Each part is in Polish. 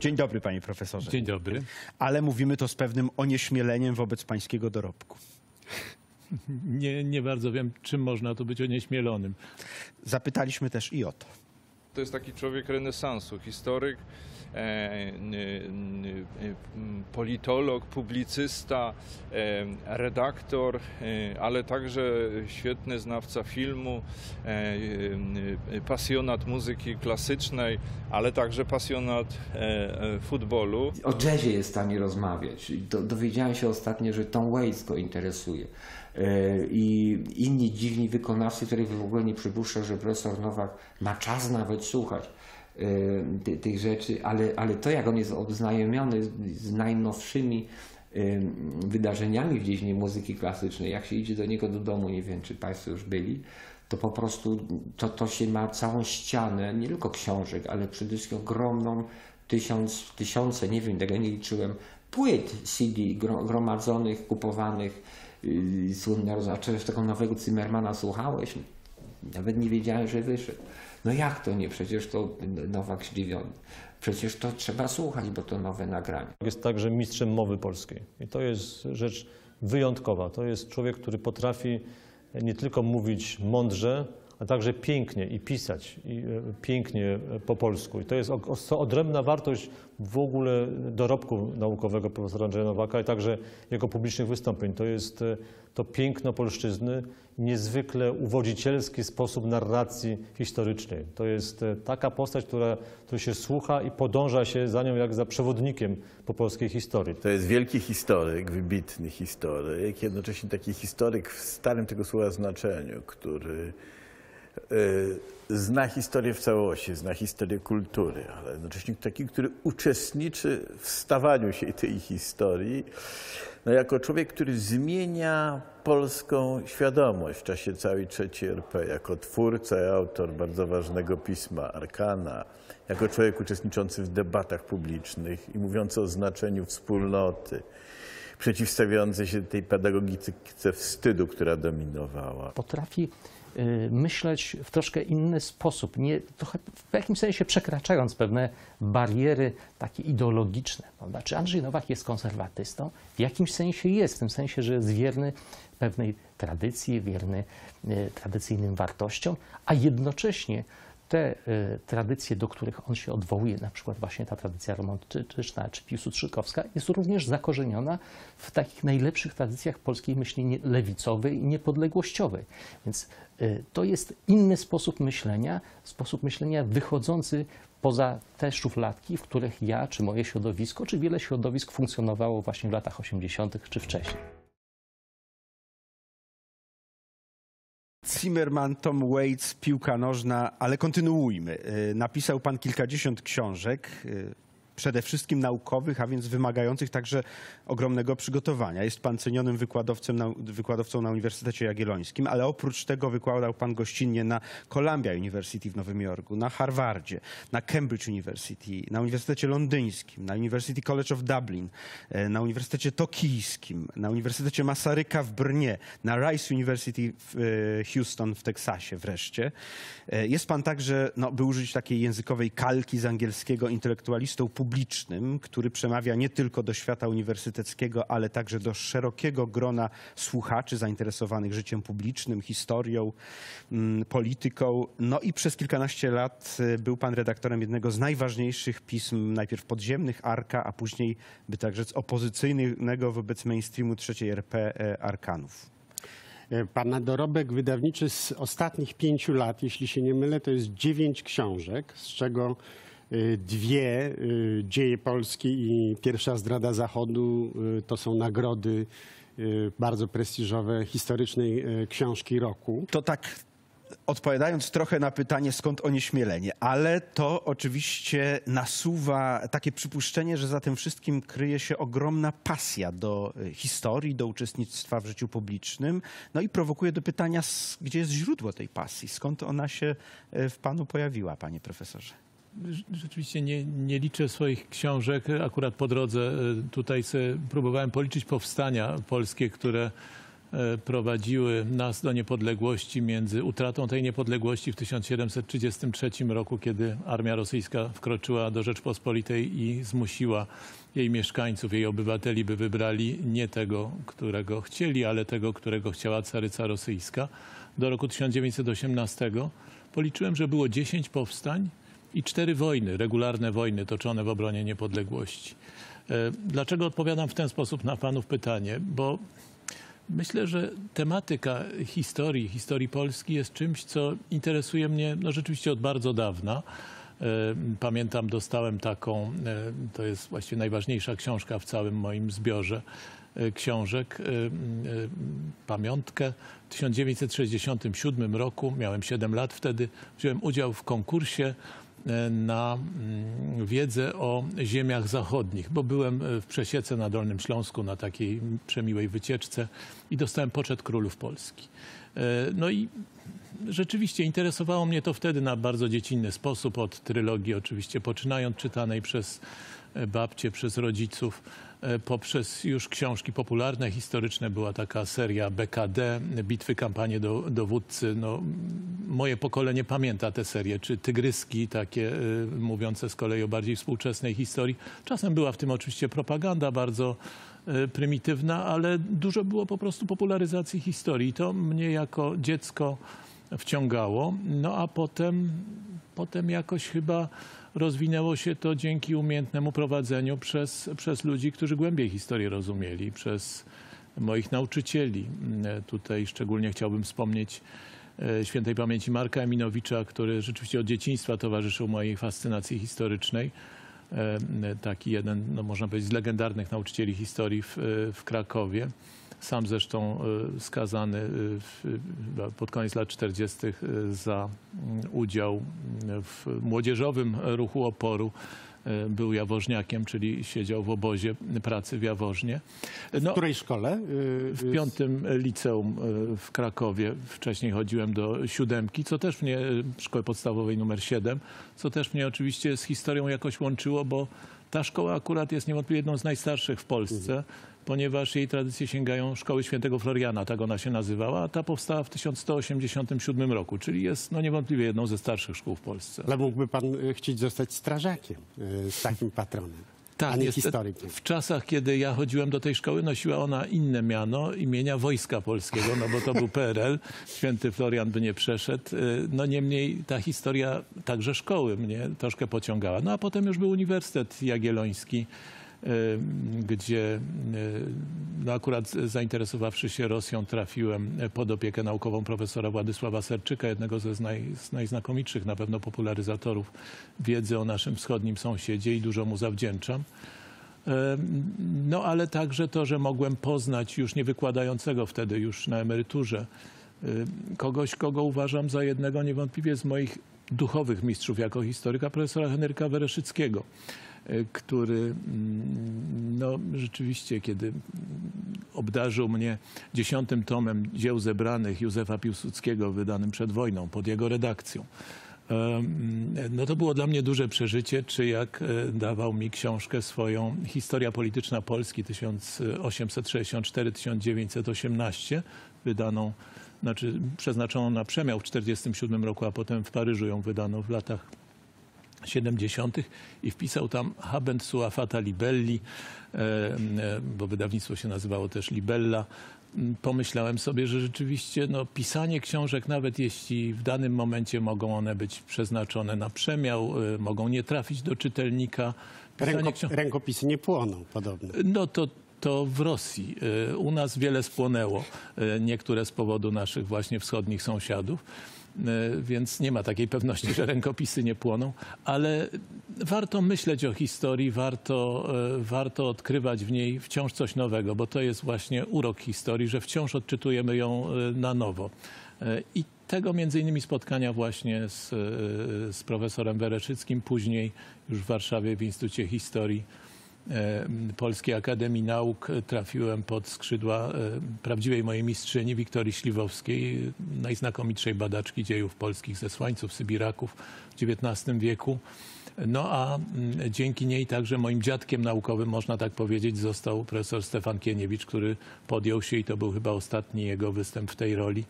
Dzień dobry, panie profesorze. Dzień dobry. Ale mówimy to z pewnym onieśmieleniem wobec pańskiego dorobku. Nie bardzo wiem, czym można tu być onieśmielonym. Zapytaliśmy też i o to. To jest taki człowiek renesansu, historyk, politolog, publicysta, redaktor, ale także świetny znawca filmu, pasjonat muzyki klasycznej, ale także pasjonat futbolu. O jazzie jest w stanie rozmawiać. Dowiedziałem się ostatnio, że Tom Waits go interesuje. I inni dziwni wykonawcy, których w ogóle nie przypuszcza, że profesor Nowak ma czas nawet słuchać tych rzeczy, ale to, jak on jest oznajomiony z najnowszymi wydarzeniami w dziedzinie muzyki klasycznej, jak się idzie do niego do domu, nie wiem, czy państwo już byli, to po prostu to się ma całą ścianę, nie tylko książek, ale przede wszystkim ogromną, tysiące, nie wiem, tego nie liczyłem, płyt CD gromadzonych, kupowanych. A czy tego nowego Zimmermana słuchałeś? Nawet nie wiedziałem, że wyszedł. No jak to nie? Przecież to Nowak zdziwiony. Przecież to trzeba słuchać, bo to nowe nagranie. Jest także mistrzem mowy polskiej. I to jest rzecz wyjątkowa. To jest człowiek, który potrafi nie tylko mówić mądrze, a także pięknie i pisać pięknie po polsku. I to jest odrębna wartość w ogóle dorobku naukowego profesora Andrzeja Nowaka i także jego publicznych wystąpień. To jest to piękno polszczyzny, niezwykle uwodzicielski sposób narracji historycznej. To jest taka postać, która się słucha i podąża się za nią jak za przewodnikiem po polskiej historii. To jest wielki historyk, wybitny historyk, jednocześnie taki historyk w starym tego słowa znaczeniu, który zna historię w całości, zna historię kultury, ale jednocześnie taki, który uczestniczy w stawaniu się tej historii, no jako człowiek, który zmienia polską świadomość w czasie całej III RP, jako twórca i autor bardzo ważnego pisma Arkana, jako człowiek uczestniczący w debatach publicznych i mówiący o znaczeniu wspólnoty, przeciwstawiający się tej pedagogice wstydu, która dominowała. Potrafi myśleć w troszkę inny sposób, trochę w jakimś sensie przekraczając pewne bariery takie ideologiczne. Prawda? Czy Andrzej Nowak jest konserwatystą? W jakimś sensie jest, w tym sensie, że jest wierny pewnej tradycji, wierny tradycyjnym wartościom, a jednocześnie te tradycje, do których on się odwołuje, na przykład właśnie ta tradycja romantyczna czy piłsudczykowska, jest również zakorzeniona w takich najlepszych tradycjach polskiej myśli lewicowej i niepodległościowej. Więc to jest inny sposób myślenia wychodzący poza te szufladki, w których ja, czy moje środowisko, czy wiele środowisk funkcjonowało właśnie w latach 80. czy wcześniej. Zimmerman, Tom Waits, piłka nożna, ale kontynuujmy. Napisał pan kilkadziesiąt książek, przede wszystkim naukowych, a więc wymagających także ogromnego przygotowania. Jest pan cenionym wykładowcą na Uniwersytecie Jagiellońskim, ale oprócz tego wykładał pan gościnnie na Columbia University w Nowym Jorku, na Harvardzie, na Cambridge University, na Uniwersytecie Londyńskim, na University College of Dublin, na Uniwersytecie Tokijskim, na Uniwersytecie Masaryka w Brnie, na Rice University w Houston w Teksasie wreszcie. Jest pan także, by użyć takiej językowej kalki z angielskiego, intelektualistą publicznym, który przemawia nie tylko do świata uniwersyteckiego, ale także do szerokiego grona słuchaczy zainteresowanych życiem publicznym, historią, polityką. No i przez kilkanaście lat był pan redaktorem jednego z najważniejszych pism, najpierw podziemnych Arka, a później, by tak rzec, opozycyjnego wobec mainstreamu III RP Arkanów. Pana dorobek wydawniczy z ostatnich 5 lat, jeśli się nie mylę, to jest 9 książek, z czego 2 Dzieje Polski i Pierwsza zdrada Zachodu to są nagrody bardzo prestiżowe historycznej książki roku. To tak odpowiadając trochę na pytanie, skąd onieśmielenie, ale to oczywiście nasuwa takie przypuszczenie, że za tym wszystkim kryje się ogromna pasja do historii, do uczestnictwa w życiu publicznym, no i prowokuje do pytania, gdzie jest źródło tej pasji, skąd ona się w panu pojawiła, panie profesorze? Rzeczywiście nie liczę swoich książek. Akurat po drodze tutaj próbowałem policzyć powstania polskie, które prowadziły nas do niepodległości, między utratą tej niepodległości w 1733 roku, kiedy armia rosyjska wkroczyła do Rzeczpospolitej i zmusiła jej mieszkańców, jej obywateli, by wybrali nie tego, którego chcieli, ale tego, którego chciała caryca rosyjska. Do roku 1918 policzyłem, że było 10 powstań i 4 wojny, regularne wojny toczone w obronie niepodległości. Dlaczego odpowiadam w ten sposób na panów pytanie? Bo myślę, że tematyka historii Polski jest czymś, co interesuje mnie rzeczywiście od bardzo dawna. Pamiętam, dostałem taką, to jest właściwie najważniejsza książka w całym moim zbiorze książek, pamiątkę. W 1967 roku, miałem 7 lat wtedy, wziąłem udział w konkursie na wiedzę o ziemiach zachodnich, bo byłem w Przesiece na Dolnym Śląsku na takiej przemiłej wycieczce i dostałem poczet królów Polski. No i rzeczywiście interesowało mnie to wtedy na bardzo dziecinny sposób, od trylogii oczywiście poczynając, czytanej przez babcie, przez rodziców, poprzez już książki popularne, historyczne. Była taka seria BKD, Bitwy, kampanie, dowódcy. No, moje pokolenie pamięta tę serię, czy Tygryski, takie mówiące z kolei o bardziej współczesnej historii. Czasem była w tym oczywiście propaganda bardzo prymitywna, ale dużo było po prostu popularyzacji historii. I to mnie jako dziecko wciągało. No a potem jakoś chyba rozwinęło się to dzięki umiejętnemu prowadzeniu przez ludzi, którzy głębiej historię rozumieli, przez moich nauczycieli. Tutaj szczególnie chciałbym wspomnieć świętej pamięci Marka Eminowicza, który rzeczywiście od dzieciństwa towarzyszył mojej fascynacji historycznej. Taki jeden, no można powiedzieć, z legendarnych nauczycieli historii w Krakowie. Sam zresztą skazany pod koniec lat 40. za udział w młodzieżowym ruchu oporu. Był jawożniakiem, czyli siedział w obozie pracy w Jaworznie. W której szkole? W 5. liceum w Krakowie. Wcześniej chodziłem do 7, co też mnie, szkoły podstawowej numer 7, co też mnie oczywiście z historią jakoś łączyło, bo ta szkoła akurat jest niewątpliwie jedną z najstarszych w Polsce, ponieważ jej tradycje sięgają szkoły świętego Floriana, tak ona się nazywała, a ta powstała w 1187 roku, czyli jest niewątpliwie jedną ze starszych szkół w Polsce. Ale mógłby pan chcieć zostać strażakiem z takim patronem, a nie historykiem. W czasach, kiedy ja chodziłem do tej szkoły, nosiła ona inne miano, imienia Wojska Polskiego, no bo to był PRL, święty Florian by nie przeszedł. No niemniej ta historia także szkoły mnie troszkę pociągała. No a potem już był Uniwersytet Jagielloński, gdzie no akurat zainteresowawszy się Rosją, trafiłem pod opiekę naukową profesora Władysława Serczyka, jednego z najznakomitszych na pewno popularyzatorów wiedzy o naszym wschodnim sąsiedzie i dużo mu zawdzięczam. No ale także to, że mogłem poznać już nie wykładającego wtedy, już na emeryturze, kogoś, kogo uważam za jednego niewątpliwie z moich duchowych mistrzów jako historyka, profesora Henryka Wereszyckiego, który no, rzeczywiście, kiedy obdarzył mnie 10. tomem dzieł zebranych Józefa Piłsudskiego, wydanym przed wojną, pod jego redakcją, no to było dla mnie duże przeżycie, czy jak dawał mi książkę swoją Historia polityczna Polski 1864-1918, wydaną, znaczy przeznaczoną na przemiał w 1947 roku, a potem w Paryżu ją wydano w latach 70. i wpisał tam Habent sua fata libelli, bo wydawnictwo się nazywało też Libella. Pomyślałem sobie, że rzeczywiście no, pisanie książek, nawet jeśli w danym momencie mogą one być przeznaczone na przemiał, mogą nie trafić do czytelnika. Rękopisy nie płoną podobno. No to w Rosji. U nas wiele spłonęło, niektóre z powodu naszych właśnie wschodnich sąsiadów. Więc nie ma takiej pewności, że rękopisy nie płoną, ale warto myśleć o historii, warto odkrywać w niej wciąż coś nowego, bo to jest właśnie urok historii, że wciąż odczytujemy ją na nowo. I tego między innymi spotkania właśnie z profesorem Wereszyckim, później już w Warszawie w Instytucie Historii Polskiej Akademii Nauk trafiłem pod skrzydła prawdziwej mojej mistrzyni Wiktorii Śliwowskiej, najznakomitszej badaczki dziejów polskich, zesłańców, sybiraków w XIX wieku. No a dzięki niej także moim dziadkiem naukowym, można tak powiedzieć, został profesor Stefan Kieniewicz, który podjął się, i to był chyba ostatni jego występ w tej roli,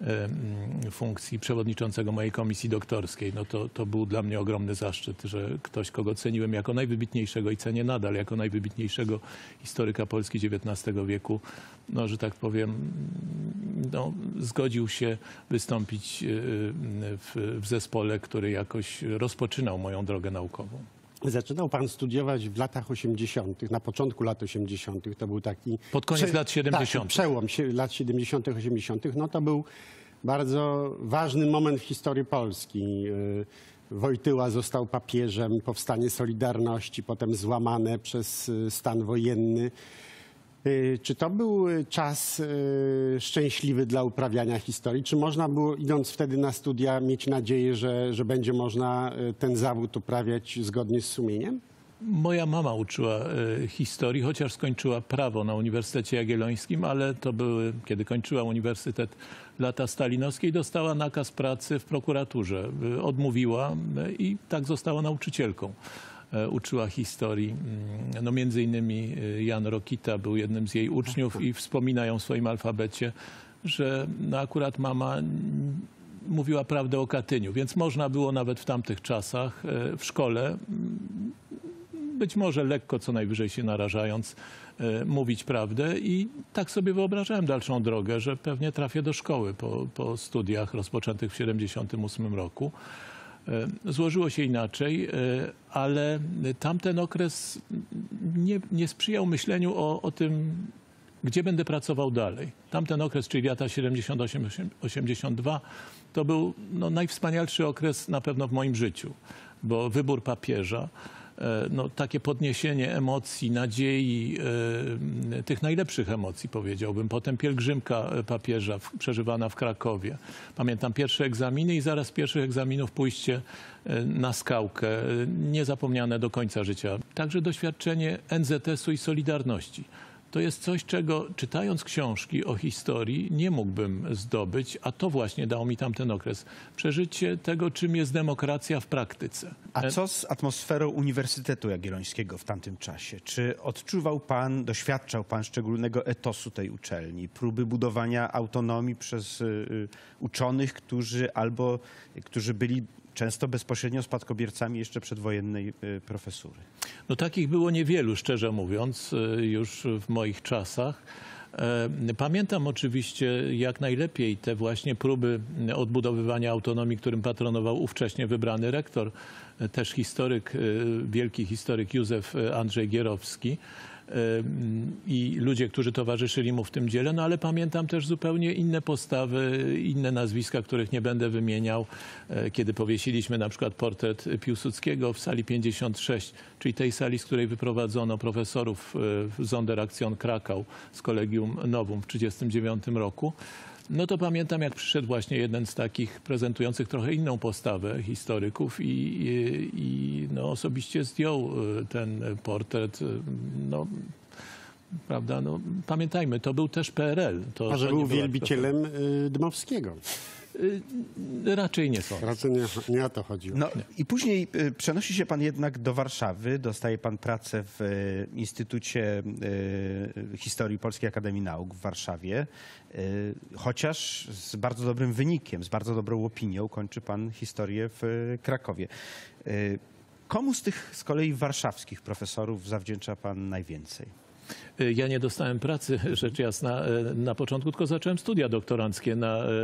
funkcji przewodniczącego mojej komisji doktorskiej. No to był dla mnie ogromny zaszczyt, że ktoś, kogo ceniłem jako najwybitniejszego i cenię nadal jako najwybitniejszego historyka Polski XIX wieku, no, że tak powiem, no, zgodził się wystąpić w zespole, który jakoś rozpoczynał moją drogę naukową. Zaczynał pan studiować w latach 80., na początku lat 80. To był taki... Pod koniec lat 70. Tak, przełom lat 70., 80. No to był bardzo ważny moment w historii Polski. Wojtyła został papieżem, powstanie Solidarności, potem złamane przez stan wojenny. Czy to był czas szczęśliwy dla uprawiania historii? Czy można było, idąc wtedy na studia, mieć nadzieję, że będzie można ten zawód uprawiać zgodnie z sumieniem? Moja mama uczyła historii, chociaż skończyła prawo na Uniwersytecie Jagiellońskim, ale to były, kiedy kończyła uniwersytet, lata stalinowskie i dostała nakaz pracy w prokuraturze. Odmówiła i tak została nauczycielką. Uczyła historii. No, między innymi Jan Rokita był jednym z jej uczniów i wspominają w swoim alfabecie, że no, akurat mama mówiła prawdę o Katyniu, więc można było nawet w tamtych czasach w szkole, być może lekko, co najwyżej się narażając, mówić prawdę, i tak sobie wyobrażałem dalszą drogę, że pewnie trafię do szkoły po studiach rozpoczętych w 1978 roku. Złożyło się inaczej, ale tamten okres nie sprzyjał myśleniu o tym, gdzie będę pracował dalej. Tamten okres, czyli lata 78-82, to był no, najwspanialszy okres na pewno w moim życiu, bo wybór papieża, no, takie podniesienie emocji, nadziei, tych najlepszych emocji, powiedziałbym. Potem pielgrzymka papieża przeżywana w Krakowie. Pamiętam pierwsze egzaminy i zaraz z pierwszych egzaminów pójście na skałkę, niezapomniane do końca życia. Także doświadczenie NZS-u i Solidarności. To jest coś, czego czytając książki o historii nie mógłbym zdobyć, a to właśnie dał mi tamten okres. Przeżycie tego, czym jest demokracja w praktyce. A co z atmosferą Uniwersytetu Jagiellońskiego w tamtym czasie? Czy odczuwał pan, doświadczał pan szczególnego etosu tej uczelni, próby budowania autonomii przez uczonych, którzy byli często bezpośrednio spadkobiercami jeszcze przedwojennej profesury? No takich było niewielu, szczerze mówiąc, już w moich czasach. Pamiętam oczywiście jak najlepiej te właśnie próby odbudowywania autonomii, którym patronował ówcześnie wybrany rektor, też historyk, wielki historyk Józef Andrzej Gierowski i ludzie, którzy towarzyszyli mu w tym dziele, no ale pamiętam też zupełnie inne postawy, inne nazwiska, których nie będę wymieniał, kiedy powiesiliśmy na przykład portret Piłsudskiego w sali 56, czyli tej sali, z której wyprowadzono profesorów w Sonderaktion Krakau z Collegium Novum w 1939 roku. No to pamiętam, jak przyszedł właśnie jeden z takich prezentujących trochę inną postawę historyków i no, osobiście zdjął ten portret. No, prawda, no, pamiętajmy, to był też PRL. A że był wielbicielem Dmowskiego. Raczej nie sądzę. Raczej nie o to chodziło. No i później przenosi się pan jednak do Warszawy, dostaje pan pracę w Instytucie Historii Polskiej Akademii Nauk w Warszawie, chociaż z bardzo dobrym wynikiem, z bardzo dobrą opinią kończy pan historię w Krakowie. Komu z tych z kolei warszawskich profesorów zawdzięcza pan najwięcej? Ja nie dostałem pracy, rzecz jasna, na początku, tylko zacząłem studia doktoranckie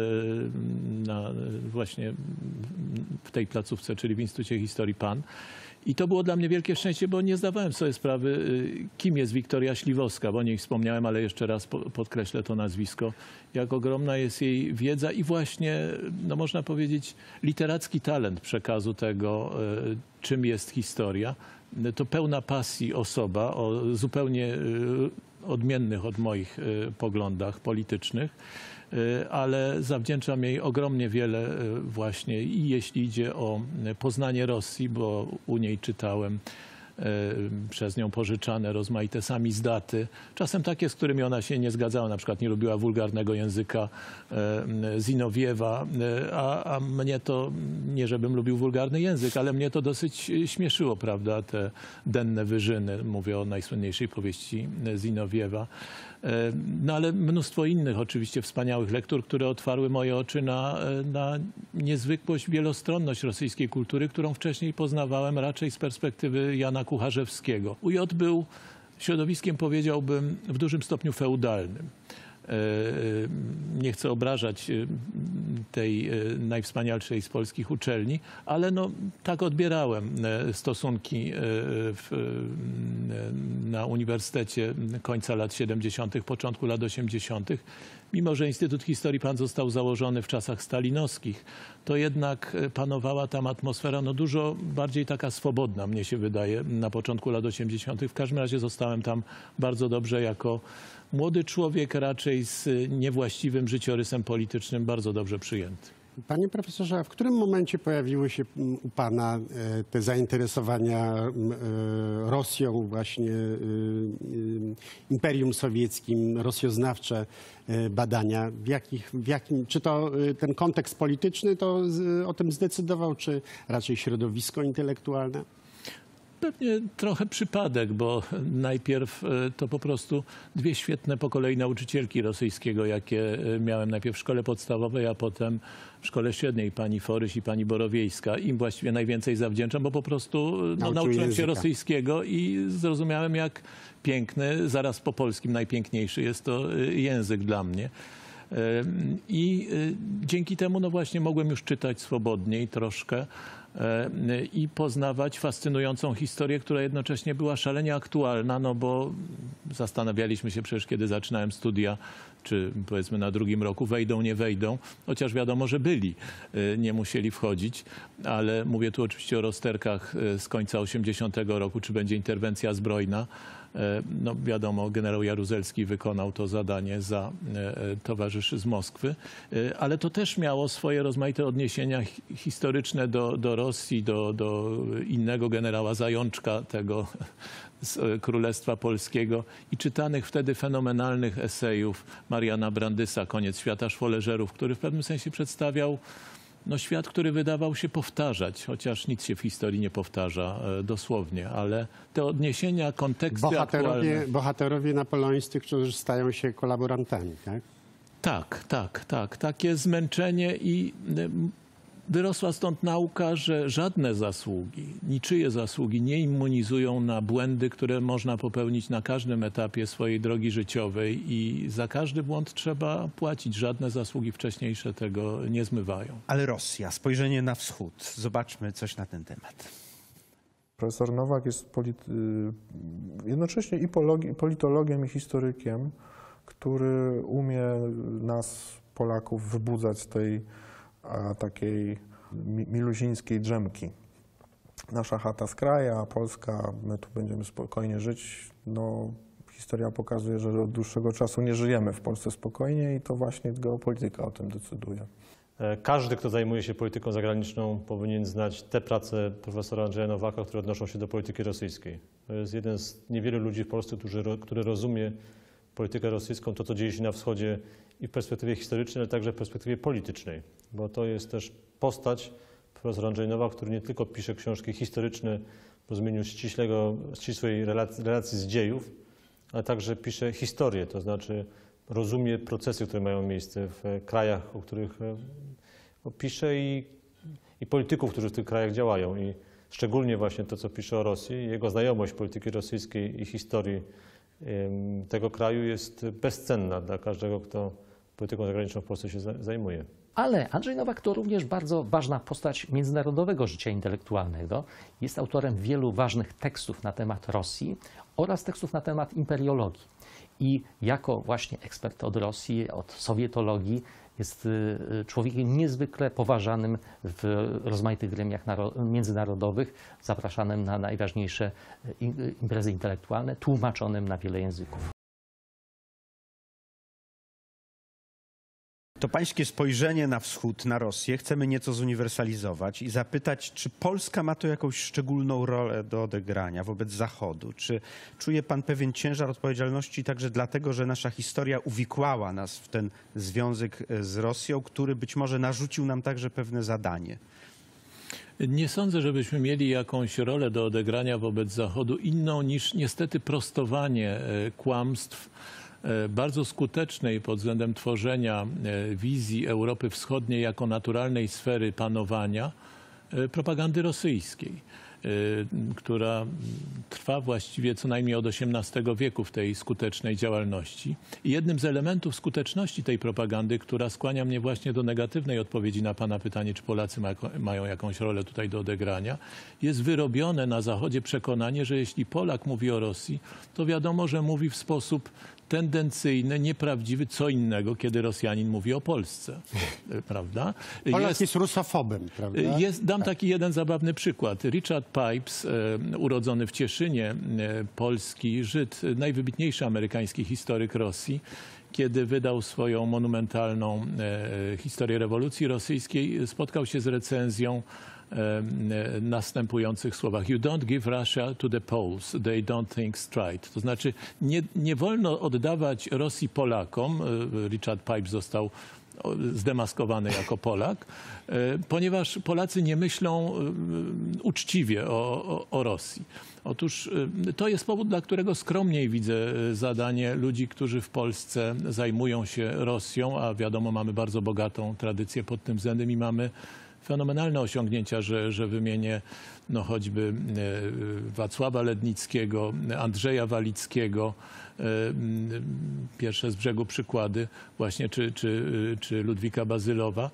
właśnie w tej placówce, czyli w Instytucie Historii PAN. I to było dla mnie wielkie szczęście, bo nie zdawałem sobie sprawy, kim jest Wiktoria Śliwowska, bo o niej wspomniałem, ale jeszcze raz podkreślę to nazwisko, jak ogromna jest jej wiedza i właśnie, no można powiedzieć, literacki talent przekazu tego, czym jest historia. To pełna pasji osoba o zupełnie odmiennych od moich poglądach politycznych, ale zawdzięczam jej ogromnie wiele właśnie i jeśli idzie o poznanie Rosji, bo u niej czytałem przez nią pożyczane rozmaite samizdaty, czasem takie, z którymi ona się nie zgadzała, na przykład nie lubiła wulgarnego języka Zinowiewa, a mnie to, nie żebym lubił wulgarny język, ale mnie to dosyć śmieszyło, prawda, te denne wyżyny, mówię o najsłynniejszej powieści Zinowiewa. No ale mnóstwo innych oczywiście wspaniałych lektur, które otwarły moje oczy na niezwykłość, wielostronność rosyjskiej kultury, którą wcześniej poznawałem raczej z perspektywy Jana Kucharzewskiego. UJ był środowiskiem, powiedziałbym, w dużym stopniu feudalnym. Nie chcę obrażać tej najwspanialszej z polskich uczelni, ale no, tak odbierałem stosunki na uniwersytecie końca lat 70., początku lat 80. Mimo że Instytut Historii Pan został założony w czasach stalinowskich, to jednak panowała tam atmosfera no, dużo bardziej taka swobodna, mnie się wydaje, na początku lat 80. W każdym razie zostałem tam bardzo dobrze jako młody człowiek, raczej z niewłaściwym życiorysem politycznym, bardzo dobrze przyjęty. Panie profesorze, a w którym momencie pojawiły się u pana te zainteresowania Rosją, właśnie Imperium Sowieckim, rosjoznawcze badania? Czy to ten kontekst polityczny to o tym zdecydował, czy raczej środowisko intelektualne? Pewnie trochę przypadek, bo najpierw to po prostu dwie świetne po kolei nauczycielki rosyjskiego, jakie miałem najpierw w szkole podstawowej, a potem w szkole średniej, pani Foryś i pani Borowiejska. Im właściwie najwięcej zawdzięczam, bo po prostu nauczyłem się rosyjskiego i zrozumiałem, jak piękny, zaraz po polskim najpiękniejszy jest to język dla mnie. I dzięki temu no właśnie mogłem już czytać swobodniej troszkę i poznawać fascynującą historię, która jednocześnie była szalenie aktualna, no bo zastanawialiśmy się przecież, kiedy zaczynałem studia, czy powiedzmy na drugim roku wejdą, nie wejdą, chociaż wiadomo, że byli, nie musieli wchodzić, ale mówię tu oczywiście o rozterkach z końca 80 roku, czy będzie interwencja zbrojna. No wiadomo, generał Jaruzelski wykonał to zadanie za towarzyszy z Moskwy, ale to też miało swoje rozmaite odniesienia historyczne do Rosji, do innego generała Zajączka, tego z Królestwa Polskiego i czytanych wtedy fenomenalnych esejów Mariana Brandysa, Koniec świata szwoleżerów, który w pewnym sensie przedstawiał no, świat, który wydawał się powtarzać, chociaż nic się w historii nie powtarza dosłownie, ale te odniesienia, konteksty aktualne... Bohaterowie napoleońscy, którzy stają się kolaborantami, tak? Tak. Takie zmęczenie i wyrosła stąd nauka, że żadne zasługi, niczyje zasługi nie immunizują na błędy, które można popełnić na każdym etapie swojej drogi życiowej i za każdy błąd trzeba płacić. Żadne zasługi wcześniejsze tego nie zmywają. Ale Rosja, spojrzenie na wschód. Zobaczmy coś na ten temat. Profesor Nowak jest jednocześnie i politologiem, i historykiem, który umie nas, Polaków, wybudzać z tej takiej miluzińskiej drzemki. Nasza chata z kraja, Polska, my tu będziemy spokojnie żyć. No, historia pokazuje, że od dłuższego czasu nie żyjemy w Polsce spokojnie i to właśnie geopolityka o tym decyduje. Każdy, kto zajmuje się polityką zagraniczną, powinien znać te prace profesora Andrzeja Nowaka, które odnoszą się do polityki rosyjskiej. To jest jeden z niewielu ludzi w Polsce, który rozumie politykę rosyjską, to co dzieje się na wschodzie i w perspektywie historycznej, ale także w perspektywie politycznej. Bo to jest też postać, profesor Andrzej Nowak, który nie tylko pisze książki historyczne w rozumieniu ścisłej relacji z dziejów, ale także pisze historię, to znaczy rozumie procesy, które mają miejsce w krajach, o których pisze i polityków, którzy w tych krajach działają. I szczególnie właśnie to, co pisze o Rosji, jego znajomość polityki rosyjskiej i historii tego kraju jest bezcenna dla każdego, kto polityką zagraniczną w Polsce się zajmuje. Ale Andrzej Nowak to również bardzo ważna postać międzynarodowego życia intelektualnego. Jest autorem wielu ważnych tekstów na temat Rosji oraz tekstów na temat imperiologii. I jako właśnie ekspert od Rosji, od sowietologii, jest człowiekiem niezwykle poważanym w rozmaitych gremiach międzynarodowych, zapraszanym na najważniejsze imprezy intelektualne, tłumaczonym na wiele języków. To pańskie spojrzenie na wschód, na Rosję chcemy nieco zuniwersalizować i zapytać, czy Polska ma tu jakąś szczególną rolę do odegrania wobec Zachodu? Czy czuje pan pewien ciężar odpowiedzialności także dlatego, że nasza historia uwikłała nas w ten związek z Rosją, który być może narzucił nam także pewne zadanie? Nie sądzę, żebyśmy mieli jakąś rolę do odegrania wobec Zachodu inną niż niestety prostowanie kłamstw bardzo skutecznej pod względem tworzenia wizji Europy Wschodniej jako naturalnej sfery panowania propagandy rosyjskiej, która trwa właściwie co najmniej od XVIII wieku w tej skutecznej działalności. I jednym z elementów skuteczności tej propagandy, która skłania mnie właśnie do negatywnej odpowiedzi na pana pytanie, czy Polacy mają jakąś rolę tutaj do odegrania, jest wyrobione na Zachodzie przekonanie, że jeśli Polak mówi o Rosji, to wiadomo, że mówi w sposób tendencyjny, nieprawdziwy, co innego, kiedy Rosjanin mówi o Polsce, prawda? Polak jest rusofobem, prawda? Dam taki jeden zabawny przykład. Richard Pipes, urodzony w Cieszynie, polski Żyd, najwybitniejszy amerykański historyk Rosji, kiedy wydał swoją monumentalną historię rewolucji rosyjskiej, spotkał się z recenzją następujących słowach. You don't give Russia to the Poles, they don't think straight. To znaczy nie wolno oddawać Rosji Polakom. Richard Pipes został zdemaskowany jako Polak, ponieważ Polacy nie myślą uczciwie o Rosji. Otóż to jest powód, dla którego skromniej widzę zadanie ludzi, którzy w Polsce zajmują się Rosją, a wiadomo, mamy bardzo bogatą tradycję pod tym względem i mamy fenomenalne osiągnięcia, że wymienię no, choćby Wacława Lednickiego, Andrzeja Walickiego, pierwsze z brzegu przykłady właśnie, czy Ludwika Bazylowa,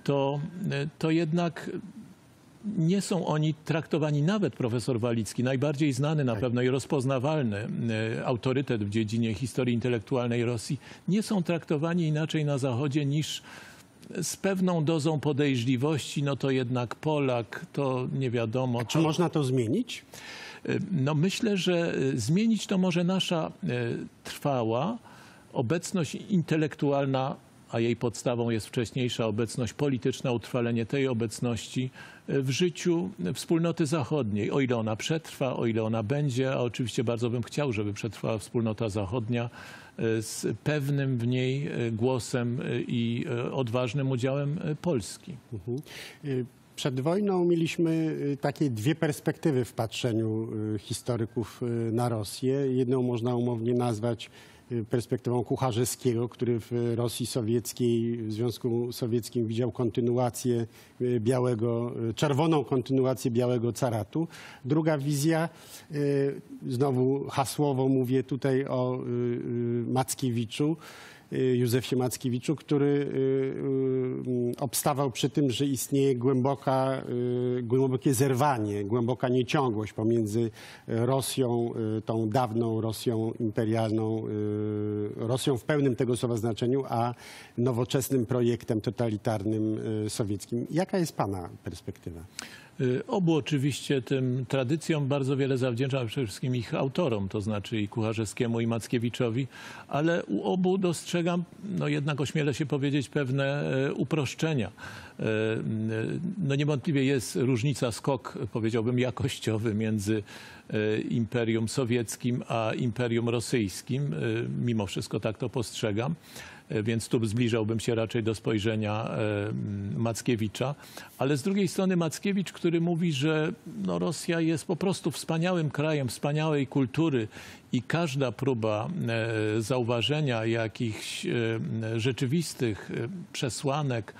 to jednak nie są oni traktowani, nawet profesor Walicki, najbardziej znany na pewno i rozpoznawalny autorytet w dziedzinie historii intelektualnej Rosji, nie są traktowani inaczej na Zachodzie niż z pewną dozą podejrzliwości, no to jednak Polak, to nie wiadomo. A czy można to zmienić? No myślę, że zmienić to może nasza trwała obecność intelektualna, a jej podstawą jest wcześniejsza obecność polityczna, utrwalenie tej obecności w życiu wspólnoty zachodniej. O ile ona przetrwa, o ile ona będzie, a oczywiście bardzo bym chciał, żeby przetrwała wspólnota zachodnia z pewnym w niej głosem i odważnym udziałem Polski. Przed wojną mieliśmy takie dwie perspektywy w patrzeniu historyków na Rosję. Jedną można umownie nazwać perspektywą Kucharzewskiego, który w Rosji sowieckiej, w Związku Sowieckim widział kontynuację czerwoną kontynuację białego caratu. Druga wizja, znowu hasłowo mówię tutaj o Mackiewiczu, Józefie Mackiewiczu, który obstawał przy tym, że istnieje głębokie zerwanie, głęboka nieciągłość pomiędzy Rosją, tą dawną Rosją imperialną, Rosją w pełnym tego słowa znaczeniu, a nowoczesnym projektem totalitarnym sowieckim. Jaka jest pana perspektywa? Obu oczywiście tym tradycjom bardzo wiele zawdzięczam, przede wszystkim ich autorom, to znaczy i Kucharzewskiemu, i Mackiewiczowi, ale u obu dostrzegam, no jednak ośmielę się powiedzieć, pewne uproszczenia. No niewątpliwie jest różnica, skok, powiedziałbym, jakościowy między Imperium Sowieckim a Imperium Rosyjskim. Mimo wszystko tak to postrzegam. Więc tu zbliżałbym się raczej do spojrzenia Mackiewicza. Ale z drugiej strony Mackiewicz, który mówi, że no, Rosja jest po prostu wspaniałym krajem, wspaniałej kultury i każda próba zauważenia jakichś rzeczywistych przesłanek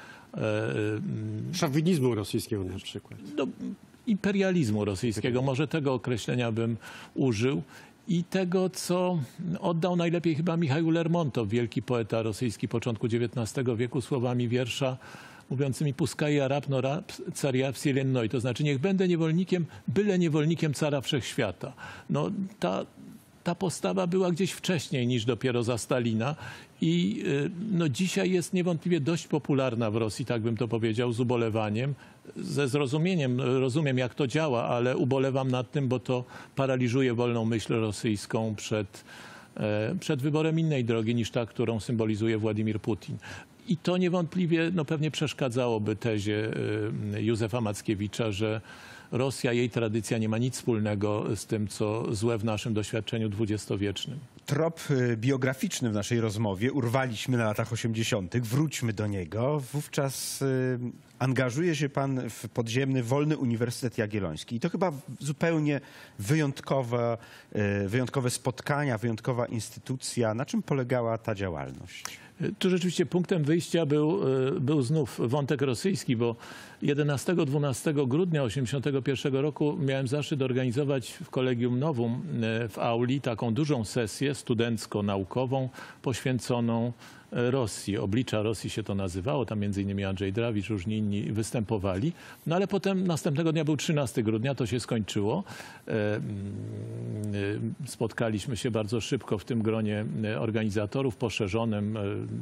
szowinizmu rosyjskiego na przykład. No, imperializmu rosyjskiego, może tego określenia bym użył. I tego, co oddał najlepiej chyba Michał Lermontow, wielki poeta rosyjski początku XIX wieku, słowami wiersza mówiącymi "Puskaj rab, no rab, carja wsielennoi", to znaczy niech będę niewolnikiem, byle niewolnikiem cara wszechświata. No, ta postawa była gdzieś wcześniej niż dopiero za Stalina i no, dzisiaj jest niewątpliwie dość popularna w Rosji, tak bym to powiedział, z ubolewaniem. Ze zrozumieniem, rozumiem jak to działa, ale ubolewam nad tym, bo to paraliżuje wolną myśl rosyjską przed wyborem innej drogi niż ta, którą symbolizuje Władimir Putin. I to niewątpliwie pewnie przeszkadzałoby tezie Józefa Mackiewicza, że Rosja, jej tradycja nie ma nic wspólnego z tym, co złe w naszym doświadczeniu dwudziestowiecznym. Trop biograficzny w naszej rozmowie urwaliśmy na latach 80. Wróćmy do niego. Wówczas angażuje się pan w podziemny Wolny Uniwersytet Jagielloński. I to chyba zupełnie wyjątkowe spotkania, wyjątkowa instytucja. Na czym polegała ta działalność? Tu rzeczywiście punktem wyjścia był znów wątek rosyjski, bo 11-12 grudnia 1981 roku miałem zaszczyt organizować w Collegium Novum w auli taką dużą sesję studencko-naukową poświęconą Rosji. Oblicza Rosji się to nazywało, tam między innymi Andrzej Drawicz, różni inni występowali. No ale potem następnego dnia był 13 grudnia, to się skończyło. Spotkaliśmy się bardzo szybko w tym gronie organizatorów, poszerzonym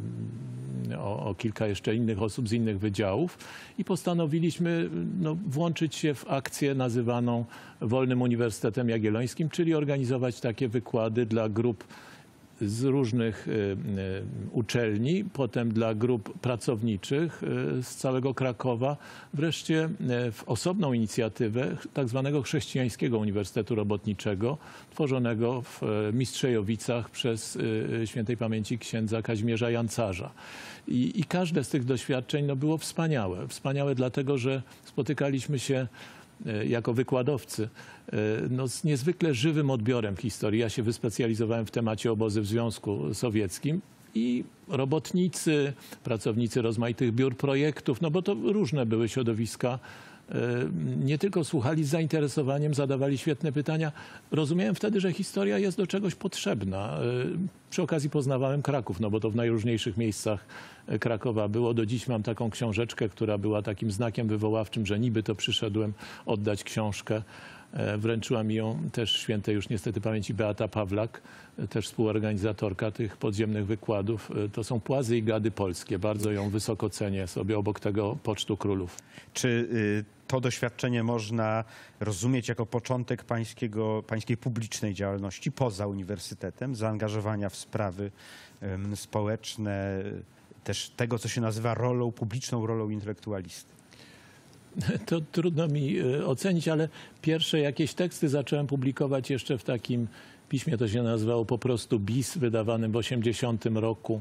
o kilka jeszcze innych osób z innych wydziałów i postanowiliśmy włączyć się w akcję nazywaną Wolnym Uniwersytetem Jagiellońskim, czyli organizować takie wykłady dla grup z różnych uczelni, potem dla grup pracowniczych z całego Krakowa, wreszcie w osobną inicjatywę tak zwanego Chrześcijańskiego Uniwersytetu Robotniczego, tworzonego w Mistrzejowicach przez świętej pamięci księdza Kazimierza Jancarza. I każde z tych doświadczeń było wspaniałe. Wspaniałe dlatego, że spotykaliśmy się jako wykładowcy z niezwykle żywym odbiorem historii. Ja się wyspecjalizowałem w temacie obozy w Związku Sowieckim i robotnicy, pracownicy rozmaitych biur projektów, bo to różne były środowiska, nie tylko słuchali z zainteresowaniem, zadawali świetne pytania. Rozumiałem wtedy, że historia jest do czegoś potrzebna. Przy okazji poznawałem Kraków, bo to w najróżniejszych miejscach Krakowa było. Do dziś mam taką książeczkę, która była takim znakiem wywoławczym, że niby to przyszedłem oddać książkę. Wręczyła mi ją też świętej już niestety pamięci Beata Pawlak, też współorganizatorka tych podziemnych wykładów. To są Płazy i Gady polskie. Bardzo ją wysoko cenię sobie obok tego Pocztu Królów. Czy to doświadczenie można rozumieć jako początek pańskiej publicznej działalności poza uniwersytetem, zaangażowania w sprawy społeczne, też tego, co się nazywa publiczną rolą intelektualisty? To trudno mi ocenić, ale pierwsze jakieś teksty zacząłem publikować jeszcze w takim piśmie, to się nazywało po prostu BIS, wydawanym w 80 roku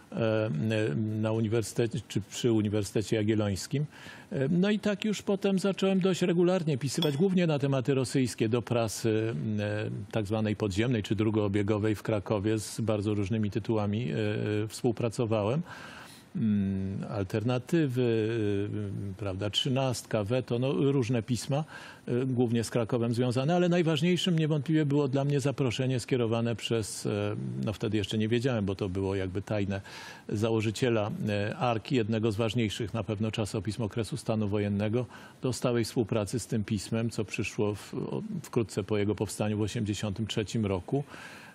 na uniwersytecie, czy przy Uniwersytecie Jagiellońskim. No i tak już potem zacząłem dość regularnie pisywać, głównie na tematy rosyjskie, do prasy tak zwanej podziemnej czy drugoobiegowej w Krakowie. Z bardzo różnymi tytułami współpracowałem. Alternatywy, prawda, Trzynastka, Weto, różne pisma, głównie z Krakowem związane, ale najważniejszym niewątpliwie było dla mnie zaproszenie skierowane przez, wtedy jeszcze nie wiedziałem, bo to było jakby tajne, założyciela Arki, jednego z ważniejszych na pewno czasopism okresu stanu wojennego, do stałej współpracy z tym pismem, co przyszło wkrótce po jego powstaniu w 1983 roku.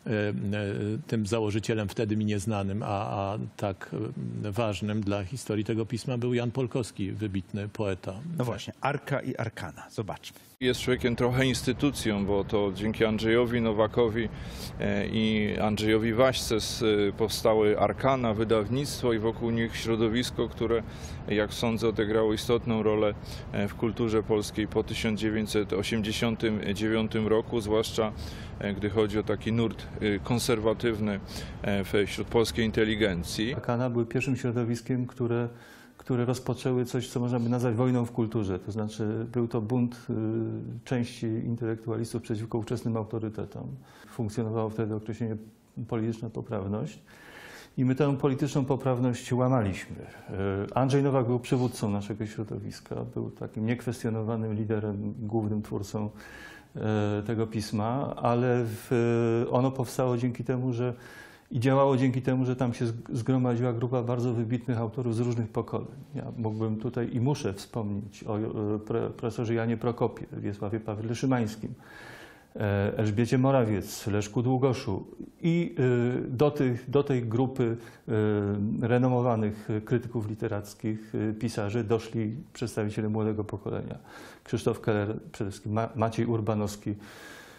Tym założycielem wtedy mi nieznanym, a tak ważnym dla historii tego pisma był Jan Polkowski, wybitny poeta. No właśnie, Arka i Arkana. Zobaczmy. Jest człowiekiem trochę instytucją, bo to dzięki Andrzejowi Nowakowi i Andrzejowi Waśce powstały Arkana, wydawnictwo i wokół nich środowisko, które, jak sądzę, odegrało istotną rolę w kulturze polskiej po 1989 roku, zwłaszcza gdy chodzi o taki nurt konserwatywny wśród polskiej inteligencji. Arkana były pierwszym środowiskiem, które rozpoczęły coś, co można by nazwać wojną w kulturze. To znaczy był to bunt części intelektualistów przeciwko ówczesnym autorytetom. Funkcjonowało wtedy określenie polityczna poprawność i my tę polityczną poprawność łamaliśmy. Andrzej Nowak był przywódcą naszego środowiska, był takim niekwestionowanym liderem, głównym twórcą tego pisma, ale ono powstało dzięki temu, i działało dzięki temu, że tam się zgromadziła grupa bardzo wybitnych autorów z różnych pokoleń. Ja mógłbym tutaj i muszę wspomnieć o profesorze Janie Prokopie, Wiesławie Pawle Szymańskim, Elżbiecie Morawiec, Leszku Długoszu i do tej grupy renomowanych krytyków literackich, pisarzy doszli przedstawiciele młodego pokolenia. Krzysztof Keller, przede wszystkim Maciej Urbanowski,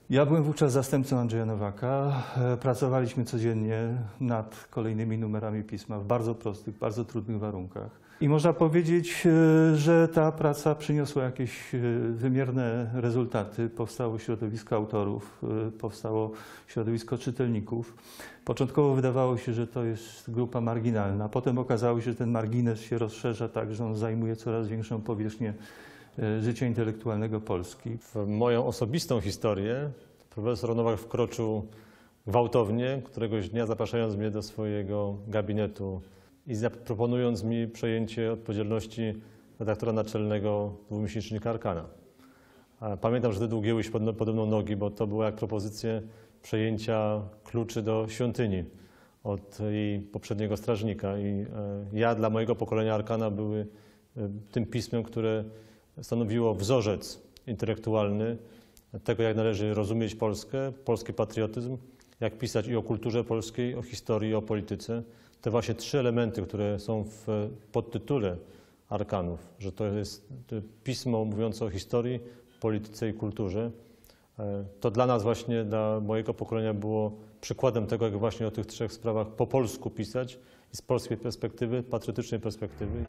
Ja byłem wówczas zastępcą Andrzeja Nowaka. Pracowaliśmy codziennie nad kolejnymi numerami pisma w bardzo prostych, bardzo trudnych warunkach. I można powiedzieć, że ta praca przyniosła jakieś wymierne rezultaty. Powstało środowisko autorów, powstało środowisko czytelników. Początkowo wydawało się, że to jest grupa marginalna. Potem okazało się, że ten margines się rozszerza tak, że on zajmuje coraz większą powierzchnię życia intelektualnego Polski. W moją osobistą historię profesor Nowak wkroczył gwałtownie, któregoś dnia zapraszając mnie do swojego gabinetu i proponując mi przejęcie odpowiedzialności redaktora naczelnego dwumiesięcznika Arkana. Pamiętam, że wtedy ugięły się pode mną nogi, bo to było jak propozycja przejęcia kluczy do świątyni od jej poprzedniego strażnika. I ja dla mojego pokolenia Arkana były tym pismem, które stanowiło wzorzec intelektualny tego, jak należy rozumieć Polskę, polski patriotyzm, jak pisać i o kulturze polskiej, o historii, o polityce. Te właśnie trzy elementy, które są w podtytule Arkanów, że to jest pismo mówiące o historii, polityce i kulturze, to dla nas właśnie, dla mojego pokolenia było przykładem tego, jak właśnie o tych trzech sprawach po polsku pisać i z polskiej perspektywy, patriotycznej perspektywy.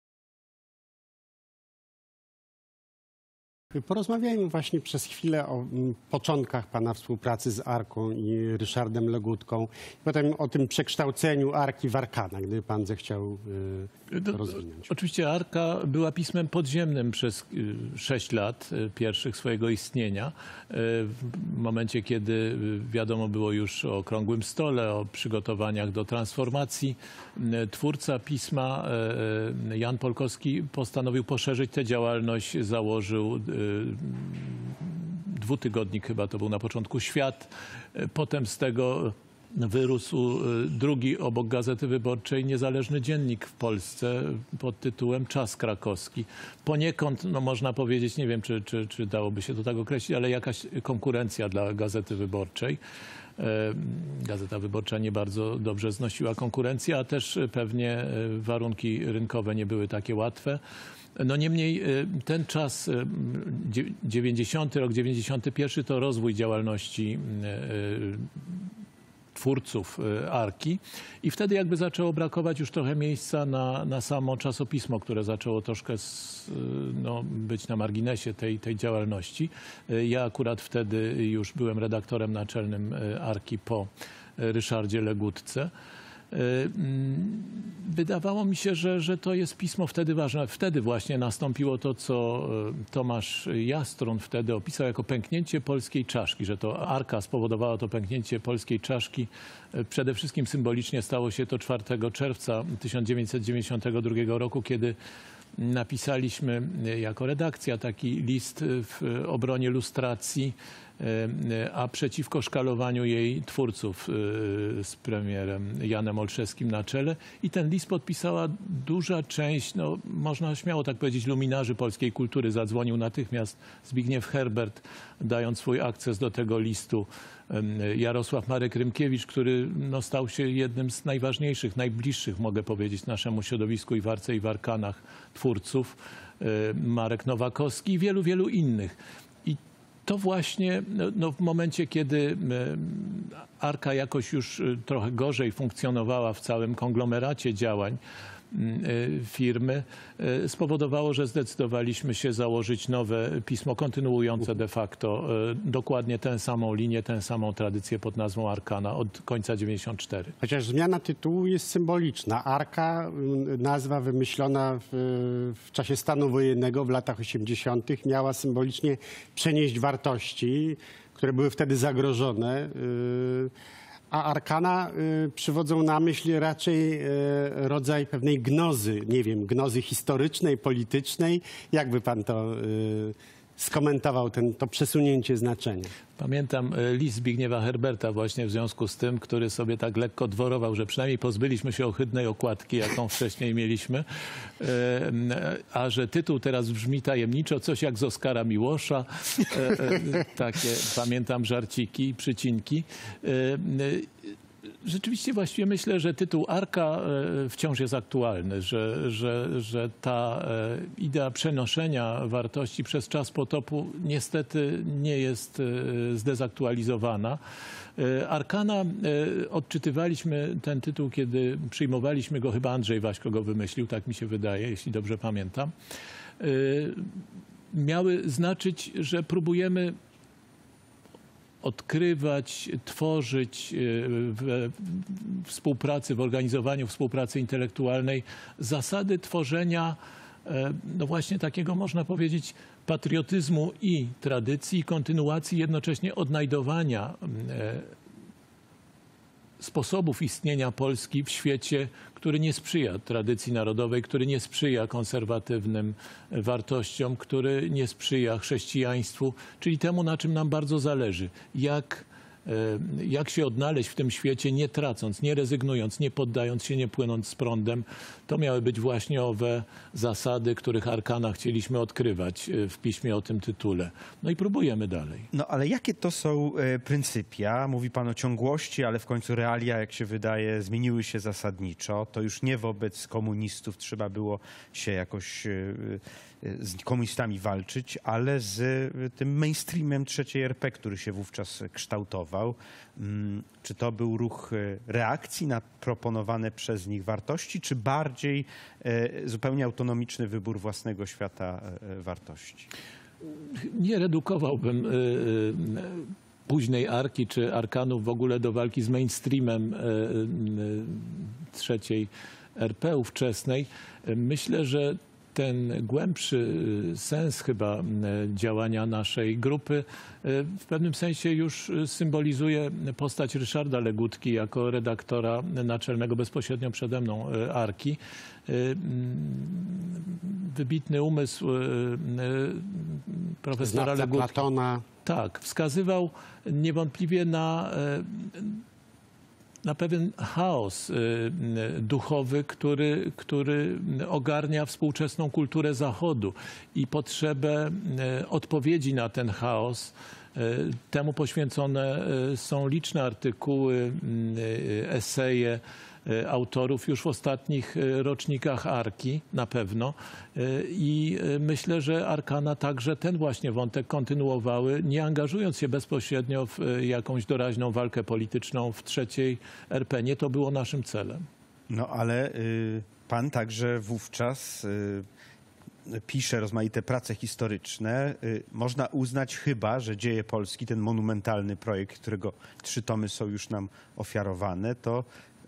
Porozmawiajmy właśnie przez chwilę o początkach pana współpracy z Arką i Ryszardem Legutką. Potem o tym przekształceniu Arki w Arkana, gdyby pan zechciał to rozwinąć. Oczywiście Arka była pismem podziemnym przez 6 lat pierwszych swojego istnienia. W momencie, kiedy wiadomo było już o Okrągłym Stole, o przygotowaniach do transformacji, twórca pisma Jan Polkowski postanowił poszerzyć tę działalność, założył dwutygodnik, chyba to był na początku, Świat. Potem z tego wyrósł drugi obok Gazety Wyborczej niezależny dziennik w Polsce pod tytułem Czas Krakowski. Poniekąd, no można powiedzieć, nie wiem, czy dałoby się to tak określić, ale jakaś konkurencja dla Gazety Wyborczej. Gazeta Wyborcza nie bardzo dobrze znosiła konkurencję, a też pewnie warunki rynkowe nie były takie łatwe. No niemniej ten czas, 90, rok 91 to rozwój działalności twórców Arki i wtedy jakby zaczęło brakować już trochę miejsca na samo czasopismo, które zaczęło troszkę być na marginesie tej działalności. Ja akurat wtedy już byłem redaktorem naczelnym Arki po Ryszardzie Legutce. Wydawało mi się, że to jest pismo wtedy ważne. Wtedy właśnie nastąpiło to, co Tomasz Jastrun wtedy opisał jako pęknięcie polskiej czaszki, że to Arka spowodowała to pęknięcie polskiej czaszki. Przede wszystkim symbolicznie stało się to 4 czerwca 1992 roku, kiedy napisaliśmy jako redakcja taki list w obronie lustracji, a przeciwko szkalowaniu jej twórców z premierem Janem Olszewskim na czele. I ten list podpisała duża część, no, można śmiało tak powiedzieć, luminarzy polskiej kultury. Zadzwonił natychmiast Zbigniew Herbert, dając swój akces do tego listu. Jarosław Marek Rymkiewicz, który no, stał się jednym z najważniejszych, najbliższych, mogę powiedzieć, naszemu środowisku i w Arce, i w Arkanach twórców. Marek Nowakowski i wielu, wielu innych. To właśnie w momencie, kiedy Arka jakoś już trochę gorzej funkcjonowała w całym konglomeracie działań firmy, spowodowało, że zdecydowaliśmy się założyć nowe pismo kontynuujące de facto dokładnie tę samą linię, tę samą tradycję pod nazwą Arkana od końca 94. Chociaż zmiana tytułu jest symboliczna. Arka, nazwa wymyślona w czasie stanu wojennego w latach 80., miała symbolicznie przenieść wartości, które były wtedy zagrożone. A Arkana przywodzą na myśl raczej rodzaj pewnej gnozy, nie wiem, gnozy historycznej, politycznej. Jak by pan to skomentował, to przesunięcie znaczenia? Pamiętam list Zbigniewa Herberta właśnie w związku z tym, który sobie tak lekko dworował, że przynajmniej pozbyliśmy się ohydnej okładki, jaką wcześniej mieliśmy, a że tytuł teraz brzmi tajemniczo, coś jak z Oskara Miłosza. Takie, pamiętam, żarciki, przycinki. Rzeczywiście właściwie myślę, że tytuł Arka wciąż jest aktualny, że ta idea przenoszenia wartości przez czas potopu niestety nie jest zdezaktualizowana. Arkana, odczytywaliśmy ten tytuł, kiedy przyjmowaliśmy go, chyba Andrzej Waśko go wymyślił, tak mi się wydaje, jeśli dobrze pamiętam. Miały znaczyć, że próbujemy odkrywać, tworzyć w współpracy, w organizowaniu współpracy intelektualnej zasady tworzenia, no właśnie takiego, można powiedzieć, patriotyzmu i tradycji, i kontynuacji, jednocześnie odnajdowania sposobów istnienia Polski w świecie, który nie sprzyja tradycji narodowej, który nie sprzyja konserwatywnym wartościom, który nie sprzyja chrześcijaństwu, czyli temu, na czym nam bardzo zależy. Jak się odnaleźć w tym świecie, nie tracąc, nie rezygnując, nie poddając się, nie płynąc z prądem. To miały być właśnie owe zasady, których Arkana chcieliśmy odkrywać w piśmie o tym tytule. No i próbujemy dalej. No ale jakie to są pryncypia? Mówi pan o ciągłości, ale w końcu realia, jak się wydaje, zmieniły się zasadniczo. To już nie wobec komunistów trzeba było się jakoś z komunistami walczyć, ale z tym mainstreamem III RP, który się wówczas kształtował. Czy to był ruch reakcji na proponowane przez nich wartości, czy bardziej zupełnie autonomiczny wybór własnego świata wartości? Nie redukowałbym późnej Arki czy Arkanów w ogóle do walki z mainstreamem III RP ówczesnej. Myślę, że ten głębszy sens chyba działania naszej grupy w pewnym sensie już symbolizuje postać Ryszarda Legutki jako redaktora naczelnego bezpośrednio przede mną Arki. Wybitny umysł profesora Legutki. Platona. Tak, wskazywał niewątpliwie na pewien chaos duchowy, który ogarnia współczesną kulturę Zachodu i potrzebę odpowiedzi na ten chaos. Temu poświęcone są liczne artykuły, eseje autorów już w ostatnich rocznikach Arki na pewno i myślę, że Arkana także ten właśnie wątek kontynuowały, nie angażując się bezpośrednio w jakąś doraźną walkę polityczną w III RP. Nie to było naszym celem. No ale pan także wówczas pisze rozmaite prace historyczne. Można uznać chyba, że Dzieje Polski, ten monumentalny projekt, którego 3 tomy są już nam ofiarowane, to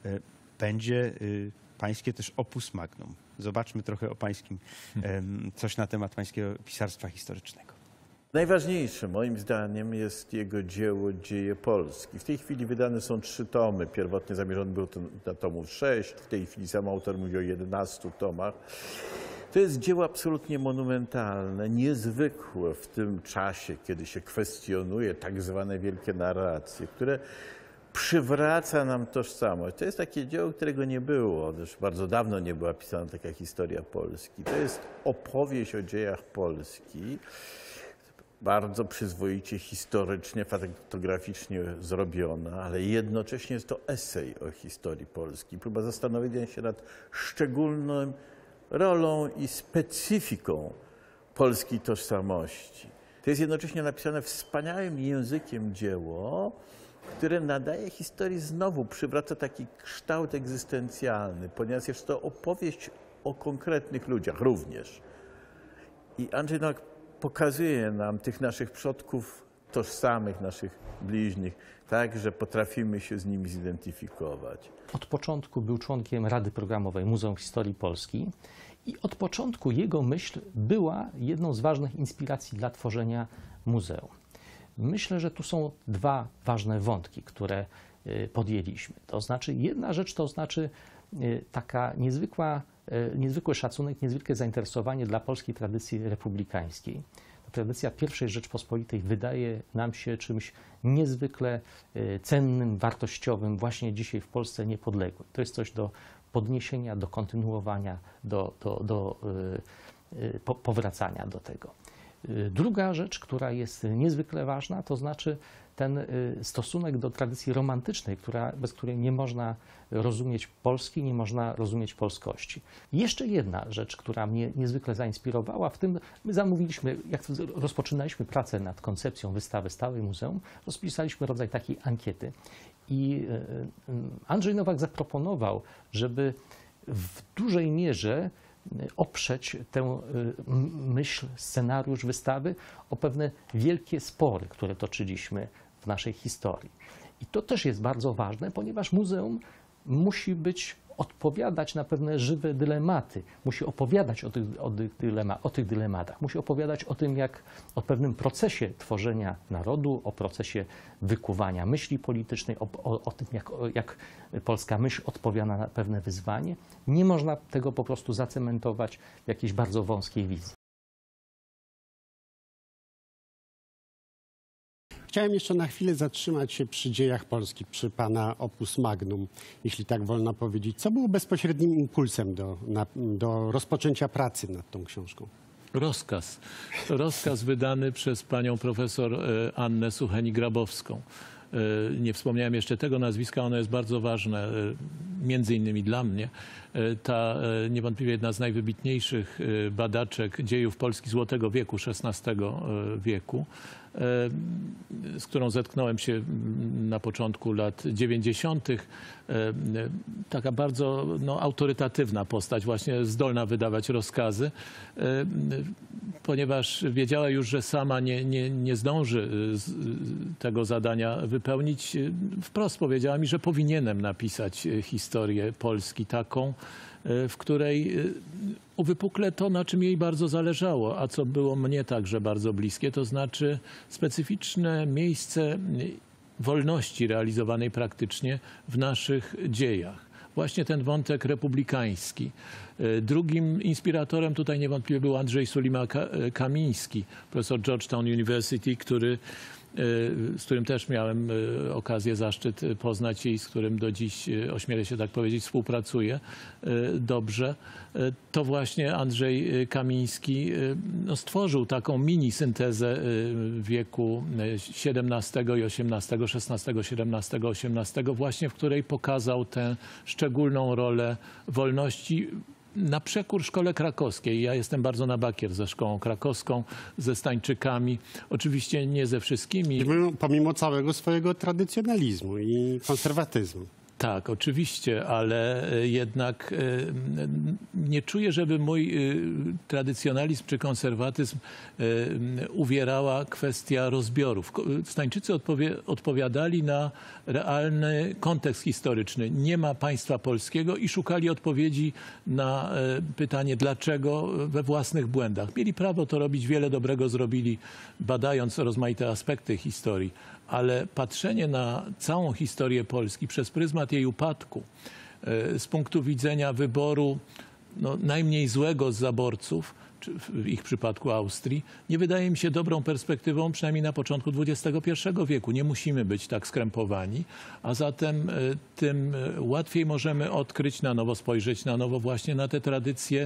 będzie pańskie też opus magnum. Zobaczmy trochę o pańskim, coś na temat pańskiego pisarstwa historycznego. Najważniejsze moim zdaniem jest jego dzieło Dzieje Polski. W tej chwili wydane są 3 tomy. Pierwotnie zamierzony był to na tomów 6. W tej chwili sam autor mówi o 11 tomach. To jest dzieło absolutnie monumentalne, niezwykłe w tym czasie, kiedy się kwestionuje tak zwane wielkie narracje, które przywraca nam tożsamość. To jest takie dzieło, którego nie było. Już bardzo dawno nie była pisana taka historia Polski. To jest opowieść o dziejach Polski, bardzo przyzwoicie historycznie, faktograficznie zrobiona, ale jednocześnie jest to esej o historii Polski. Próba zastanowienia się nad szczególną rolą i specyfiką polskiej tożsamości. To jest jednocześnie napisane wspaniałym językiem dzieło, które nadaje historii znowu, przywraca taki kształt egzystencjalny, ponieważ jest to opowieść o konkretnych ludziach również. I Andrzej Nowak pokazuje nam tych naszych przodków tożsamych, naszych bliźnich, tak, że potrafimy się z nimi zidentyfikować. Od początku był członkiem Rady Programowej Muzeum Historii Polski i od początku jego myśl była jedną z ważnych inspiracji dla tworzenia muzeum. Myślę, że tu są 2 ważne wątki, które podjęliśmy. To znaczy, jedna rzecz to znaczy taka niezwykły szacunek, niezwykłe zainteresowanie dla polskiej tradycji republikańskiej. Tradycja I Rzeczpospolitej wydaje nam się czymś niezwykle cennym, wartościowym właśnie dzisiaj w Polsce niepodległej. To jest coś do podniesienia, do kontynuowania, do powracania do tego. Druga rzecz, która jest niezwykle ważna, to znaczy ten stosunek do tradycji romantycznej, bez której nie można rozumieć Polski, nie można rozumieć polskości. Jeszcze jedna rzecz, która mnie niezwykle zainspirowała, w tym my zamówiliśmy, jak rozpoczynaliśmy pracę nad koncepcją wystawy stałej muzeum, rozpisaliśmy rodzaj takiej ankiety i Andrzej Nowak zaproponował, żeby w dużej mierze oprzeć tę myśl, scenariusz wystawy o pewne wielkie spory, które toczyliśmy w naszej historii. I to też jest bardzo ważne, ponieważ muzeum musi odpowiadać na pewne żywe dylematy, musi opowiadać o tych dylematach, musi opowiadać o pewnym procesie tworzenia narodu, o procesie wykuwania myśli politycznej, o tym, jak polska myśl odpowiada na pewne wyzwanie. Nie można tego po prostu zacementować w jakiejś bardzo wąskiej wizji. Chciałem jeszcze na chwilę zatrzymać się przy dziejach Polski, przy pana opus magnum, jeśli tak wolno powiedzieć. Co było bezpośrednim impulsem do rozpoczęcia pracy nad tą książką? Rozkaz. Rozkaz wydany przez panią profesor Annę Sucheni-Grabowską. Nie wspomniałem jeszcze tego nazwiska, ono jest bardzo ważne, między innymi dla mnie. Ta niewątpliwie jedna z najwybitniejszych badaczek dziejów Polski Złotego wieku, XVI wieku, z którą zetknąłem się na początku lat 90. Taka bardzo autorytatywna postać, właśnie zdolna wydawać rozkazy, ponieważ wiedziała już, że sama nie zdąży tego zadania wypełnić. Wprost powiedziała mi, że powinienem napisać historię Polski taką, w której uwypukle to, na czym jej bardzo zależało, a co było mnie także bardzo bliskie, to znaczy specyficzne miejsce wolności realizowanej praktycznie w naszych dziejach. Właśnie ten wątek republikański. Drugim inspiratorem tutaj niewątpliwie był Andrzej Sulima-Kamiński, profesor Georgetown University, z którym też miałem okazję, zaszczyt poznać i z którym do dziś, ośmielę się tak powiedzieć, współpracuję dobrze. To właśnie Andrzej Kamiński stworzył taką mini syntezę wieku XVII i XVIII, XVI, XVII, XVIII, właśnie w której pokazał tę szczególną rolę wolności na przekór szkole krakowskiej. Ja jestem bardzo na bakier ze szkołą krakowską, ze Stańczykami. Oczywiście nie ze wszystkimi. Pomimo całego swojego tradycjonalizmu i konserwatyzmu. Tak, oczywiście, ale jednak nie czuję, żeby mój tradycjonalizm czy konserwatyzm uwierała kwestia rozbiorów. Stańczycy odpowiadali na realny kontekst historyczny. Nie ma państwa polskiego i szukali odpowiedzi na pytanie, dlaczego we własnych błędach. Mieli prawo to robić, wiele dobrego zrobili, badając rozmaite aspekty historii. Ale patrzenie na całą historię Polski przez pryzmat jej upadku, z punktu widzenia wyboru najmniej złego z zaborców, czy w ich przypadku Austrii, nie wydaje mi się dobrą perspektywą, przynajmniej na początku XXI wieku. Nie musimy być tak skrępowani, a zatem tym łatwiej możemy odkryć na nowo, spojrzeć na nowo właśnie na te tradycje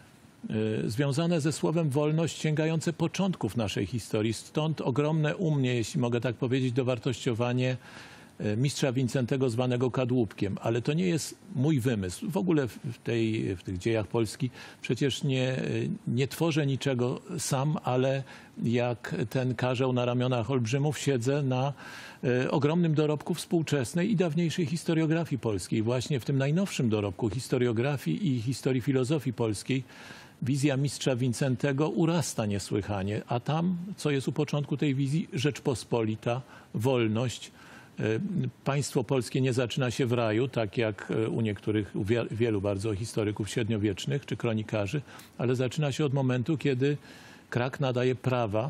związane ze słowem wolność, sięgające początków naszej historii. Stąd ogromne u mnie, jeśli mogę tak powiedzieć, dowartościowanie mistrza Wincentego zwanego Kadłubkiem. Ale to nie jest mój wymysł. W ogóle w tych dziejach Polski przecież nie tworzę niczego sam, ale jak ten karzeł na ramionach olbrzymów siedzę na ogromnym dorobku współczesnej i dawniejszej historiografii polskiej. Właśnie w tym najnowszym dorobku historiografii i historii filozofii polskiej wizja mistrza Wincentego urasta niesłychanie, a tam, co jest u początku tej wizji, Rzeczpospolita, wolność. Państwo polskie nie zaczyna się w raju, tak jak u niektórych, u wielu bardzo historyków średniowiecznych czy kronikarzy, ale zaczyna się od momentu, kiedy krak nadaje prawa,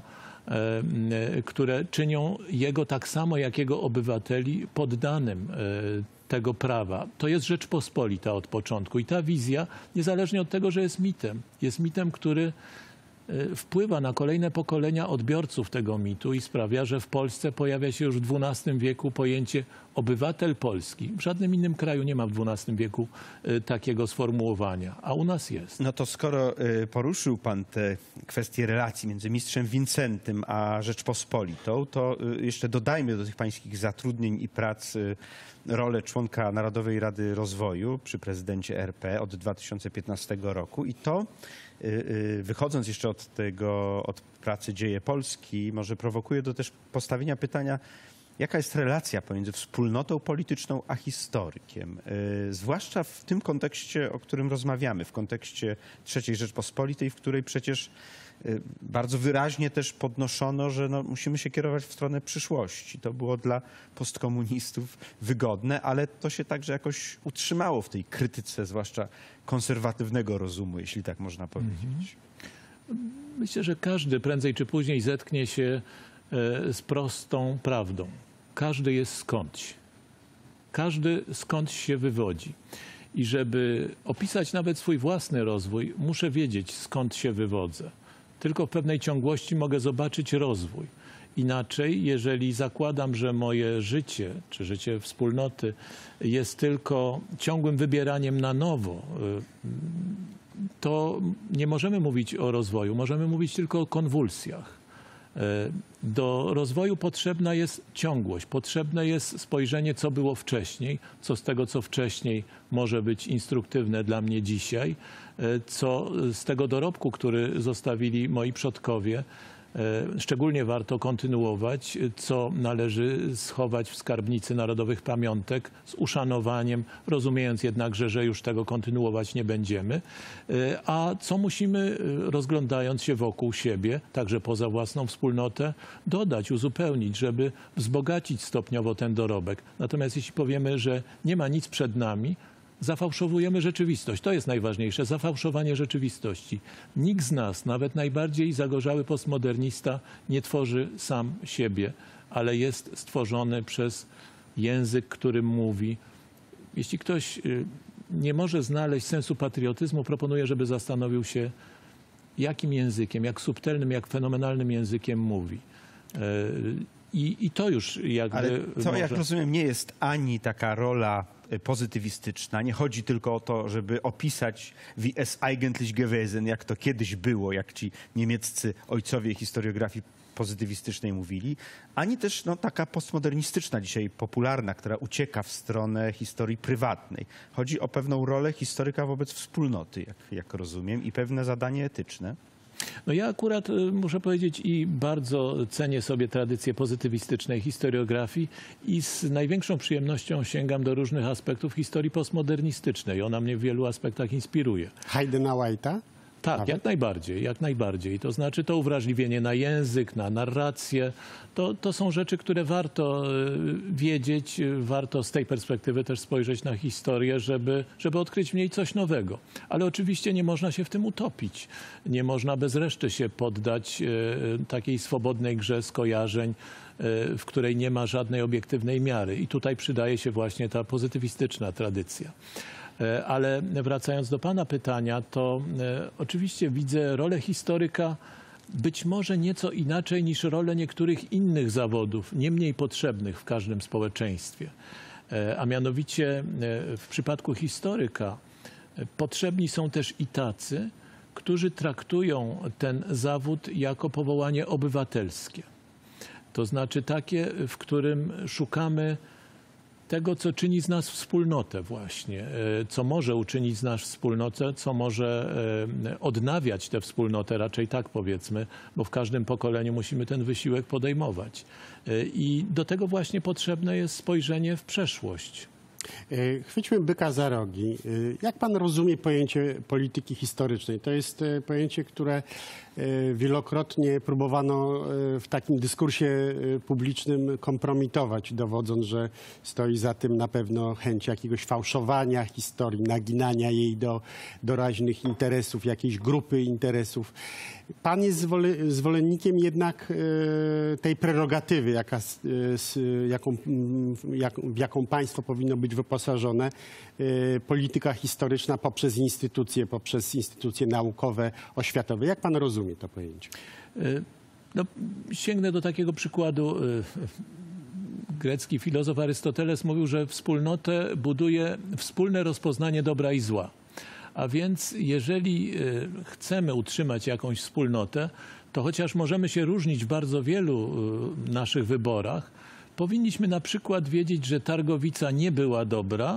które czynią jego tak samo jak jego obywateli poddanym tego prawa. To jest Rzeczpospolita od początku i ta wizja, niezależnie od tego, że jest mitem, który wpływa na kolejne pokolenia odbiorców tego mitu i sprawia, że w Polsce pojawia się już w XII wieku pojęcie obywatel polski. W żadnym innym kraju nie ma w XII wieku takiego sformułowania, a u nas jest. No to skoro poruszył pan te kwestie relacji między mistrzem Wincentym a Rzeczpospolitą, to jeszcze dodajmy do tych pańskich zatrudnień i prac rolę członka Narodowej Rady Rozwoju przy prezydencie RP od 2015 roku i to, wychodząc jeszcze od pracy Dzieje Polski, może prowokuje do też postawienia pytania, jaka jest relacja pomiędzy wspólnotą polityczną a historykiem? Zwłaszcza w tym kontekście, o którym rozmawiamy, w kontekście III Rzeczpospolitej, w której przecież bardzo wyraźnie też podnoszono, że no, musimy się kierować w stronę przyszłości. To było dla postkomunistów wygodne, ale to się także jakoś utrzymało w tej krytyce, zwłaszcza konserwatywnego rozumu, jeśli tak można powiedzieć. Myślę, że każdy prędzej czy później zetknie się z prostą prawdą. Każdy jest skądś. Każdy skądś się wywodzi. I żeby opisać nawet swój własny rozwój, muszę wiedzieć, skąd się wywodzę. Tylko w pewnej ciągłości mogę zobaczyć rozwój. Inaczej, jeżeli zakładam, że moje życie, czy życie wspólnoty jest tylko ciągłym wybieraniem na nowo, to nie możemy mówić o rozwoju, możemy mówić tylko o konwulsjach. Do rozwoju potrzebna jest ciągłość, potrzebne jest spojrzenie, co było wcześniej, co z tego, co wcześniej może być instruktywne dla mnie dzisiaj, co z tego dorobku, który zostawili moi przodkowie, szczególnie warto kontynuować, co należy schować w skarbnicy narodowych pamiątek z uszanowaniem, rozumiejąc jednakże, że już tego kontynuować nie będziemy, a co musimy, rozglądając się wokół siebie, także poza własną wspólnotę, dodać, uzupełnić, żeby wzbogacić stopniowo ten dorobek. Natomiast jeśli powiemy, że nie ma nic przed nami, zafałszowujemy rzeczywistość. To jest najważniejsze, zafałszowanie rzeczywistości. Nikt z nas, nawet najbardziej zagorzały postmodernista, nie tworzy sam siebie, ale jest stworzony przez język, którym mówi. Jeśli ktoś nie może znaleźć sensu patriotyzmu, proponuję, żeby zastanowił się, jakim językiem, jak subtelnym, jak fenomenalnym językiem mówi. I to już jakby... Ale to, może... jak rozumiem, nie jest ani taka rola pozytywistyczna. Nie chodzi tylko o to, żeby opisać wie es eigentlich gewesen, jak to kiedyś było, jak ci niemieccy ojcowie historiografii pozytywistycznej mówili, ani też no, taka postmodernistyczna, dzisiaj popularna, która ucieka w stronę historii prywatnej. Chodzi o pewną rolę historyka wobec wspólnoty, jak rozumiem, i pewne zadanie etyczne. No ja akurat muszę powiedzieć i bardzo cenię sobie tradycję pozytywistycznej historiografii i z największą przyjemnością sięgam do różnych aspektów historii postmodernistycznej. Ona mnie w wielu aspektach inspiruje. Haydna White'a? Tak, jak najbardziej, jak najbardziej. To znaczy to uwrażliwienie na język, na narrację, to są rzeczy, które warto wiedzieć, warto z tej perspektywy też spojrzeć na historię, żeby odkryć w niej coś nowego. Ale oczywiście nie można się w tym utopić. Nie można bez reszty się poddać takiej swobodnej grze skojarzeń, w której nie ma żadnej obiektywnej miary. I tutaj przydaje się właśnie ta pozytywistyczna tradycja. Ale wracając do pana pytania, to oczywiście widzę rolę historyka być może nieco inaczej niż rolę niektórych innych zawodów, nie mniej potrzebnych w każdym społeczeństwie. A mianowicie w przypadku historyka potrzebni są też i tacy, którzy traktują ten zawód jako powołanie obywatelskie. To znaczy takie, w którym szukamy tego, co czyni z nas wspólnotę właśnie, co może uczynić z nas wspólnotę, co może odnawiać tę wspólnotę, raczej tak powiedzmy, bo w każdym pokoleniu musimy ten wysiłek podejmować. I do tego właśnie potrzebne jest spojrzenie w przeszłość. Chwyćmy byka za rogi. Jak pan rozumie pojęcie polityki historycznej? To jest pojęcie, które wielokrotnie próbowano w takim dyskursie publicznym kompromitować, dowodząc, że stoi za tym na pewno chęć jakiegoś fałszowania historii, naginania jej do doraźnych interesów, jakiejś grupy interesów. Pan jest zwolennikiem jednak tej prerogatywy, w jaką państwo powinno być wyposażone, polityka historyczna poprzez instytucje naukowe, oświatowe. Jak pan rozumie to pojęcie? No, sięgnę do takiego przykładu. Grecki filozof Arystoteles mówił, że wspólnotę buduje wspólne rozpoznanie dobra i zła. A więc jeżeli chcemy utrzymać jakąś wspólnotę, to chociaż możemy się różnić w bardzo wielu naszych wyborach, powinniśmy na przykład wiedzieć, że Targowica nie była dobra,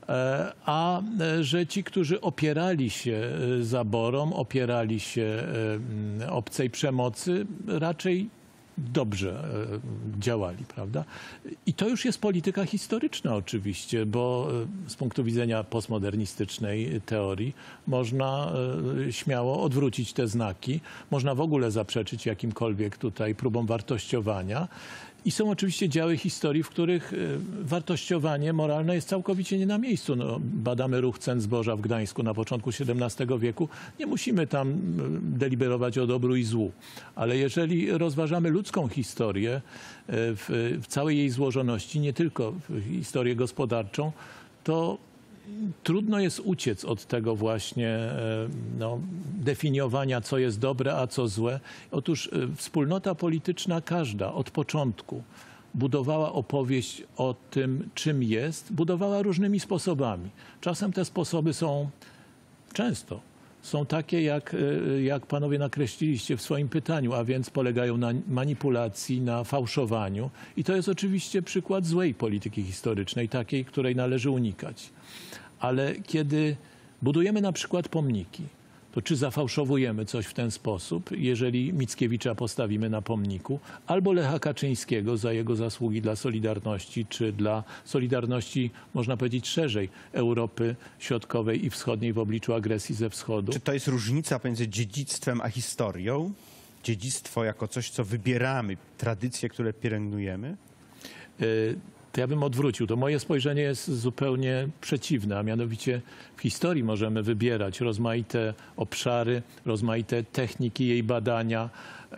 a że ci, którzy opierali się zaborom, opierali się obcej przemocy, raczej dobrze działali, prawda? I to już jest polityka historyczna oczywiście, bo z punktu widzenia postmodernistycznej teorii można śmiało odwrócić te znaki, można w ogóle zaprzeczyć jakimkolwiek tutaj próbom wartościowania. I są oczywiście działy historii, w których wartościowanie moralne jest całkowicie nie na miejscu. No, badamy ruch cen zboża w Gdańsku na początku XVII wieku. Nie musimy tam deliberować o dobru i złu. Ale jeżeli rozważamy ludzką historię w całej jej złożoności, nie tylko historię gospodarczą, to trudno jest uciec od tego właśnie definiowania, co jest dobre, a co złe. Otóż wspólnota polityczna każda od początku budowała opowieść o tym, czym jest, budowała różnymi sposobami. Czasem te sposoby często są takie, jak panowie nakreśliliście w swoim pytaniu, a więc polegają na manipulacji, na fałszowaniu. I to jest oczywiście przykład złej polityki historycznej, takiej, której należy unikać. Ale kiedy budujemy na przykład pomniki, to czy zafałszowujemy coś w ten sposób, jeżeli Mickiewicza postawimy na pomniku, albo Lecha Kaczyńskiego za jego zasługi dla Solidarności, czy dla Solidarności, można powiedzieć szerzej, Europy Środkowej i Wschodniej w obliczu agresji ze wschodu. Czy to jest różnica pomiędzy dziedzictwem a historią? Dziedzictwo jako coś, co wybieramy, tradycje, które pielęgnujemy? To ja bym odwrócił. To moje spojrzenie jest zupełnie przeciwne, a mianowicie w historii możemy wybierać rozmaite obszary, rozmaite techniki jej badania.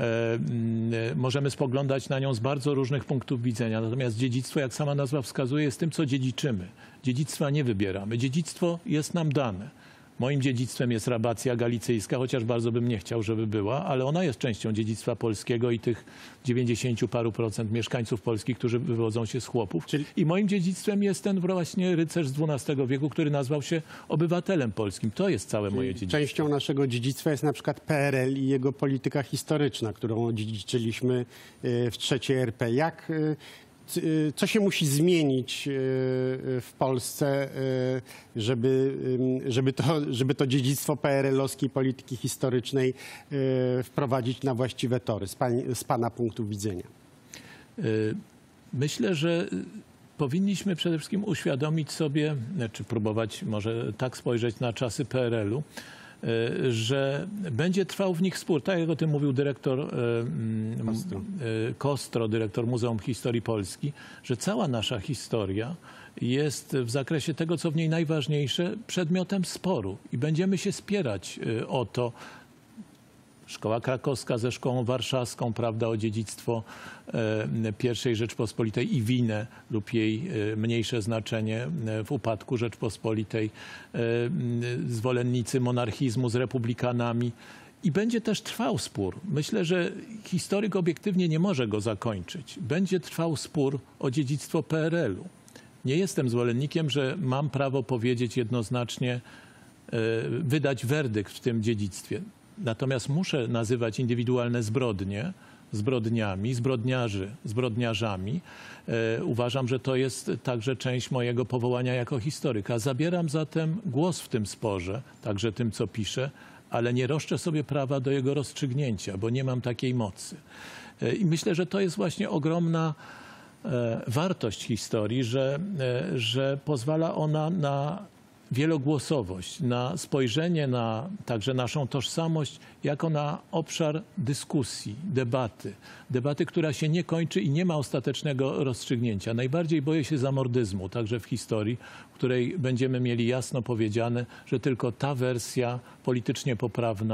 Możemy spoglądać na nią z bardzo różnych punktów widzenia. Natomiast dziedzictwo, jak sama nazwa wskazuje, jest tym, co dziedziczymy. Dziedzictwa nie wybieramy. Dziedzictwo jest nam dane. Moim dziedzictwem jest rabacja galicyjska, chociaż bardzo bym nie chciał, żeby była, ale ona jest częścią dziedzictwa polskiego i tych 90 paru % mieszkańców Polski, którzy wywodzą się z chłopów. I moim dziedzictwem jest ten właśnie rycerz z XII wieku, który nazwał się obywatelem polskim. To jest całe moje dziedzictwo. Częścią naszego dziedzictwa jest na przykład PRL i jego polityka historyczna, którą odziedziczyliśmy w III RP. Co się musi zmienić w Polsce, żeby to dziedzictwo PRL-owskiej polityki historycznej wprowadzić na właściwe tory z pana punktu widzenia? Myślę, że powinniśmy przede wszystkim uświadomić sobie, czy próbować może tak spojrzeć na czasy PRL-u, że będzie trwał w nich spór. Tak jak o tym mówił dyrektor Kostro, dyrektor Muzeum Historii Polski, że cała nasza historia jest w zakresie tego, co w niej najważniejsze, przedmiotem sporu. I będziemy się spierać o to. Szkoła krakowska ze szkołą warszawską, prawda, o dziedzictwo I Rzeczpospolitej i Winę lub jej mniejsze znaczenie w upadku Rzeczpospolitej, zwolennicy monarchizmu z republikanami. I będzie też trwał spór. Myślę, że historyk obiektywnie nie może go zakończyć. Będzie trwał spór o dziedzictwo PRL-u. Nie jestem zwolennikiem, że mam prawo powiedzieć jednoznacznie, wydać werdykt w tym dziedzictwie. Natomiast muszę nazywać indywidualne zbrodnie zbrodniami, zbrodniarzy zbrodniarzami. Uważam, że to jest także część mojego powołania jako historyka. Zabieram zatem głos w tym sporze, także tym, co piszę, ale nie roszczę sobie prawa do jego rozstrzygnięcia, bo nie mam takiej mocy. I myślę, że to jest właśnie ogromna wartość historii, że pozwala ona na wielogłosowość, na spojrzenie na także naszą tożsamość jako na obszar dyskusji, debaty, która się nie kończy i nie ma ostatecznego rozstrzygnięcia. Najbardziej boję się zamordyzmu, także w historii, w której będziemy mieli jasno powiedziane, że tylko ta wersja politycznie poprawna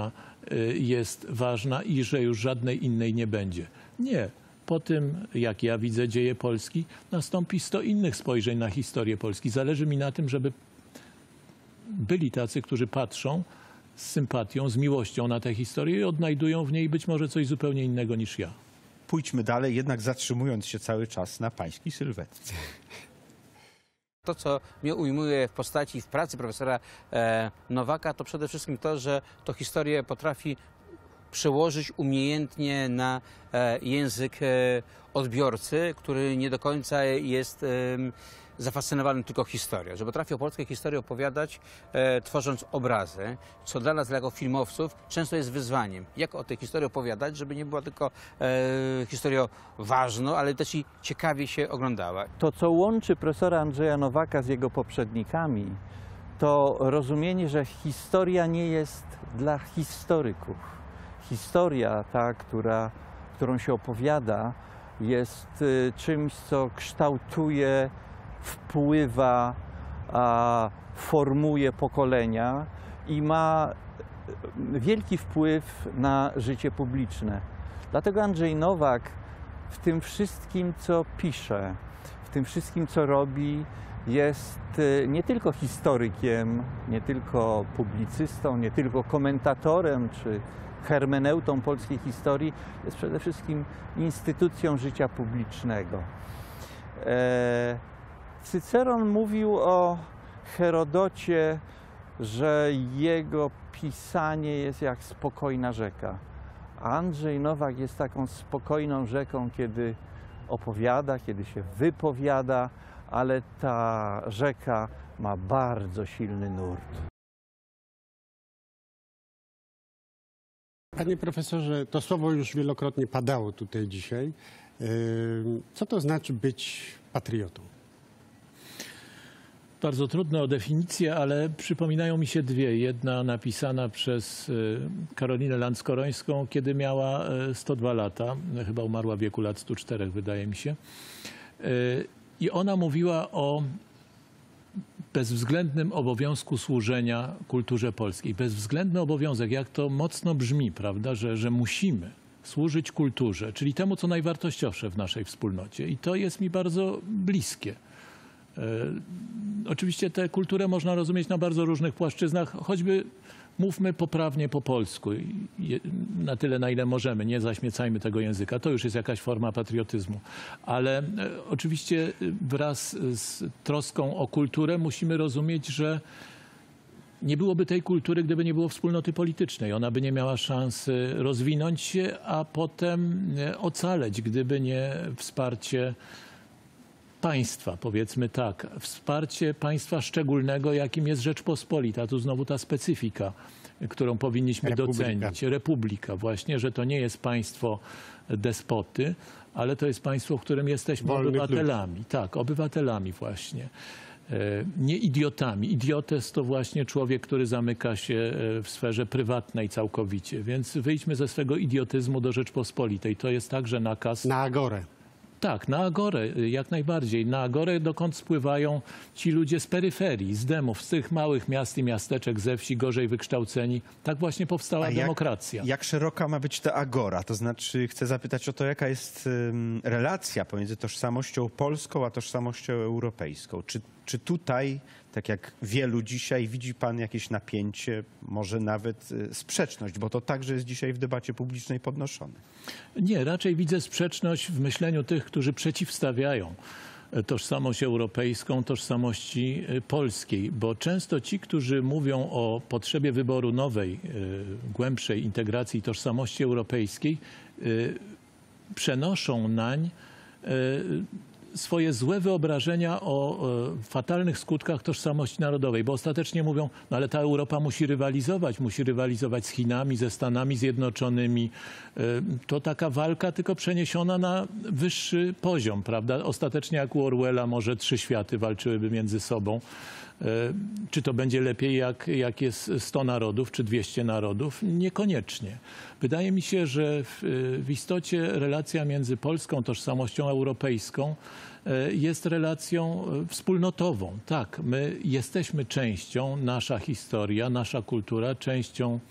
jest ważna i że już żadnej innej nie będzie. Nie. Po tym, jak ja widzę dzieje Polski, nastąpi 100 innych spojrzeń na historię Polski. Zależy mi na tym, żeby byli tacy, którzy patrzą z sympatią, z miłością na tę historię i odnajdują w niej być może coś zupełnie innego niż ja. Pójdźmy dalej, jednak zatrzymując się cały czas na pańskiej sylwetce. To, co mnie ujmuje w postaci, w pracy profesora Nowaka, to przede wszystkim to, że to historię potrafi przełożyć umiejętnie na język odbiorcy, który nie do końca jest zafascynowany tylko historią, że potrafi o polskiej historii opowiadać, tworząc obrazy, co dla nas, jako filmowców, często jest wyzwaniem. Jak o tej historii opowiadać, żeby nie była tylko historią ważną, ale też i ciekawie się oglądała. To, co łączy profesora Andrzeja Nowaka z jego poprzednikami, to rozumienie, że historia nie jest dla historyków. Historia, ta, którą się opowiada, jest czymś, co kształtuje, wpływa, formuje pokolenia i ma wielki wpływ na życie publiczne. Dlatego Andrzej Nowak w tym wszystkim, co pisze, w tym wszystkim, co robi, jest nie tylko historykiem, nie tylko publicystą, nie tylko komentatorem czy hermeneutą polskiej historii, jest przede wszystkim instytucją życia publicznego. Cyceron mówił o Herodocie, że jego pisanie jest jak spokojna rzeka. A Andrzej Nowak jest taką spokojną rzeką, kiedy opowiada, kiedy się wypowiada, ale ta rzeka ma bardzo silny nurt. Panie profesorze, to słowo już wielokrotnie padało tutaj dzisiaj. Co to znaczy być patriotą? Bardzo trudne o definicję, ale przypominają mi się dwie. Jedna napisana przez Karolinę Landskorońską, kiedy miała 102 lata. Chyba umarła w wieku lat 104, wydaje mi się. I ona mówiła o bezwzględnym obowiązku służenia kulturze polskiej. Bezwzględny obowiązek, jak to mocno brzmi, prawda, że musimy służyć kulturze, czyli temu, co najwartościowsze w naszej wspólnocie. I to jest mi bardzo bliskie. Oczywiście tę kulturę można rozumieć na bardzo różnych płaszczyznach, choćby mówmy poprawnie po polsku, na tyle, na ile możemy, nie zaśmiecajmy tego języka. To już jest jakaś forma patriotyzmu. Ale oczywiście wraz z troską o kulturę musimy rozumieć, że nie byłoby tej kultury, gdyby nie było wspólnoty politycznej. Ona by nie miała szansy rozwinąć się, a potem ocaleć, gdyby nie wsparcie państwa, powiedzmy tak, wsparcie państwa szczególnego, jakim jest Rzeczpospolita. Tu znowu ta specyfika, którą powinniśmy docenić. Republika właśnie, że to nie jest państwo despoty, ale to jest państwo, w którym jesteśmy obywatelami. Tak, obywatelami właśnie. Nie idiotami. Idiotes to właśnie człowiek, który zamyka się w sferze prywatnej całkowicie. Więc wyjdźmy ze swego idiotyzmu do Rzeczpospolitej. To jest także nakaz. Na agorę. Tak, na agorę, jak najbardziej. Na agorę, dokąd spływają ci ludzie z peryferii, z demów, z tych małych miast i miasteczek, ze wsi, gorzej wykształceni. Tak właśnie powstała demokracja. Jak szeroka ma być ta agora? To znaczy, chcę zapytać o to, jaka jest relacja pomiędzy tożsamością polską a tożsamością europejską. Czy tutaj, tak jak wielu dzisiaj, widzi pan jakieś napięcie, może nawet sprzeczność, bo to także jest dzisiaj w debacie publicznej podnoszone? Nie, raczej widzę sprzeczność w myśleniu tych, którzy przeciwstawiają tożsamość europejską tożsamości polskiej, bo często ci, którzy mówią o potrzebie wyboru nowej, głębszej integracji tożsamości europejskiej, przenoszą nań swoje złe wyobrażenia o fatalnych skutkach tożsamości narodowej, bo ostatecznie mówią, no ale ta Europa musi rywalizować z Chinami, ze Stanami Zjednoczonymi. To taka walka tylko przeniesiona na wyższy poziom, prawda? Ostatecznie jak u Orwella może 3 światy walczyłyby między sobą. Czy to będzie lepiej, jak jest 100 narodów, czy 200 narodów? Niekoniecznie. Wydaje mi się, że w istocie relacja między polską tożsamością europejską jest relacją wspólnotową. Tak, my jesteśmy częścią, nasza historia, nasza kultura, częścią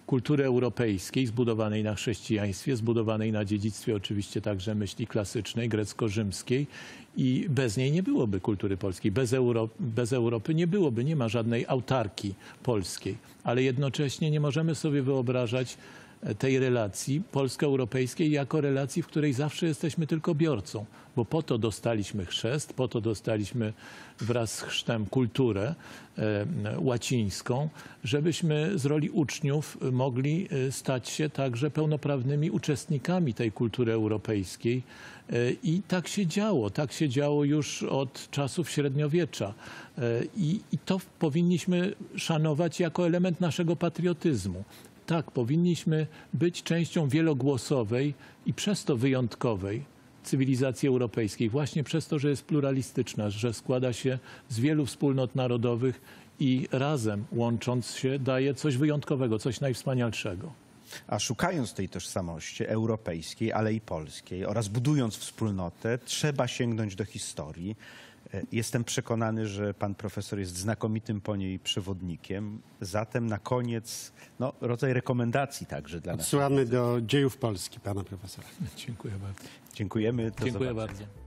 kultury europejskiej, zbudowanej na chrześcijaństwie, zbudowanej na dziedzictwie oczywiście także myśli klasycznej, grecko-rzymskiej, i bez niej nie byłoby kultury polskiej. Bez Europy nie ma żadnej autarki polskiej, ale jednocześnie nie możemy sobie wyobrażać tej relacji polsko-europejskiej jako relacji, w której zawsze jesteśmy tylko biorcą, bo po to dostaliśmy chrzest, po to dostaliśmy wraz z chrztem kulturę łacińską, żebyśmy z roli uczniów mogli stać się także pełnoprawnymi uczestnikami tej kultury europejskiej. I tak się działo już od czasów średniowiecza. I to powinniśmy szanować jako element naszego patriotyzmu. Tak, powinniśmy być częścią wielogłosowej i przez to wyjątkowej cywilizacji europejskiej, właśnie przez to, że jest pluralistyczna, że składa się z wielu wspólnot narodowych i razem, łącząc się, daje coś wyjątkowego, coś najwspanialszego. A szukając tej tożsamości europejskiej, ale i polskiej oraz budując wspólnotę, trzeba sięgnąć do historii. Jestem przekonany, że pan profesor jest znakomitym po niej przewodnikiem. Zatem na koniec rodzaj rekomendacji także dla nas. Odsyłamy do dziejów Polski pana profesora. Dziękuję bardzo. Dziękujemy. Dziękuję bardzo.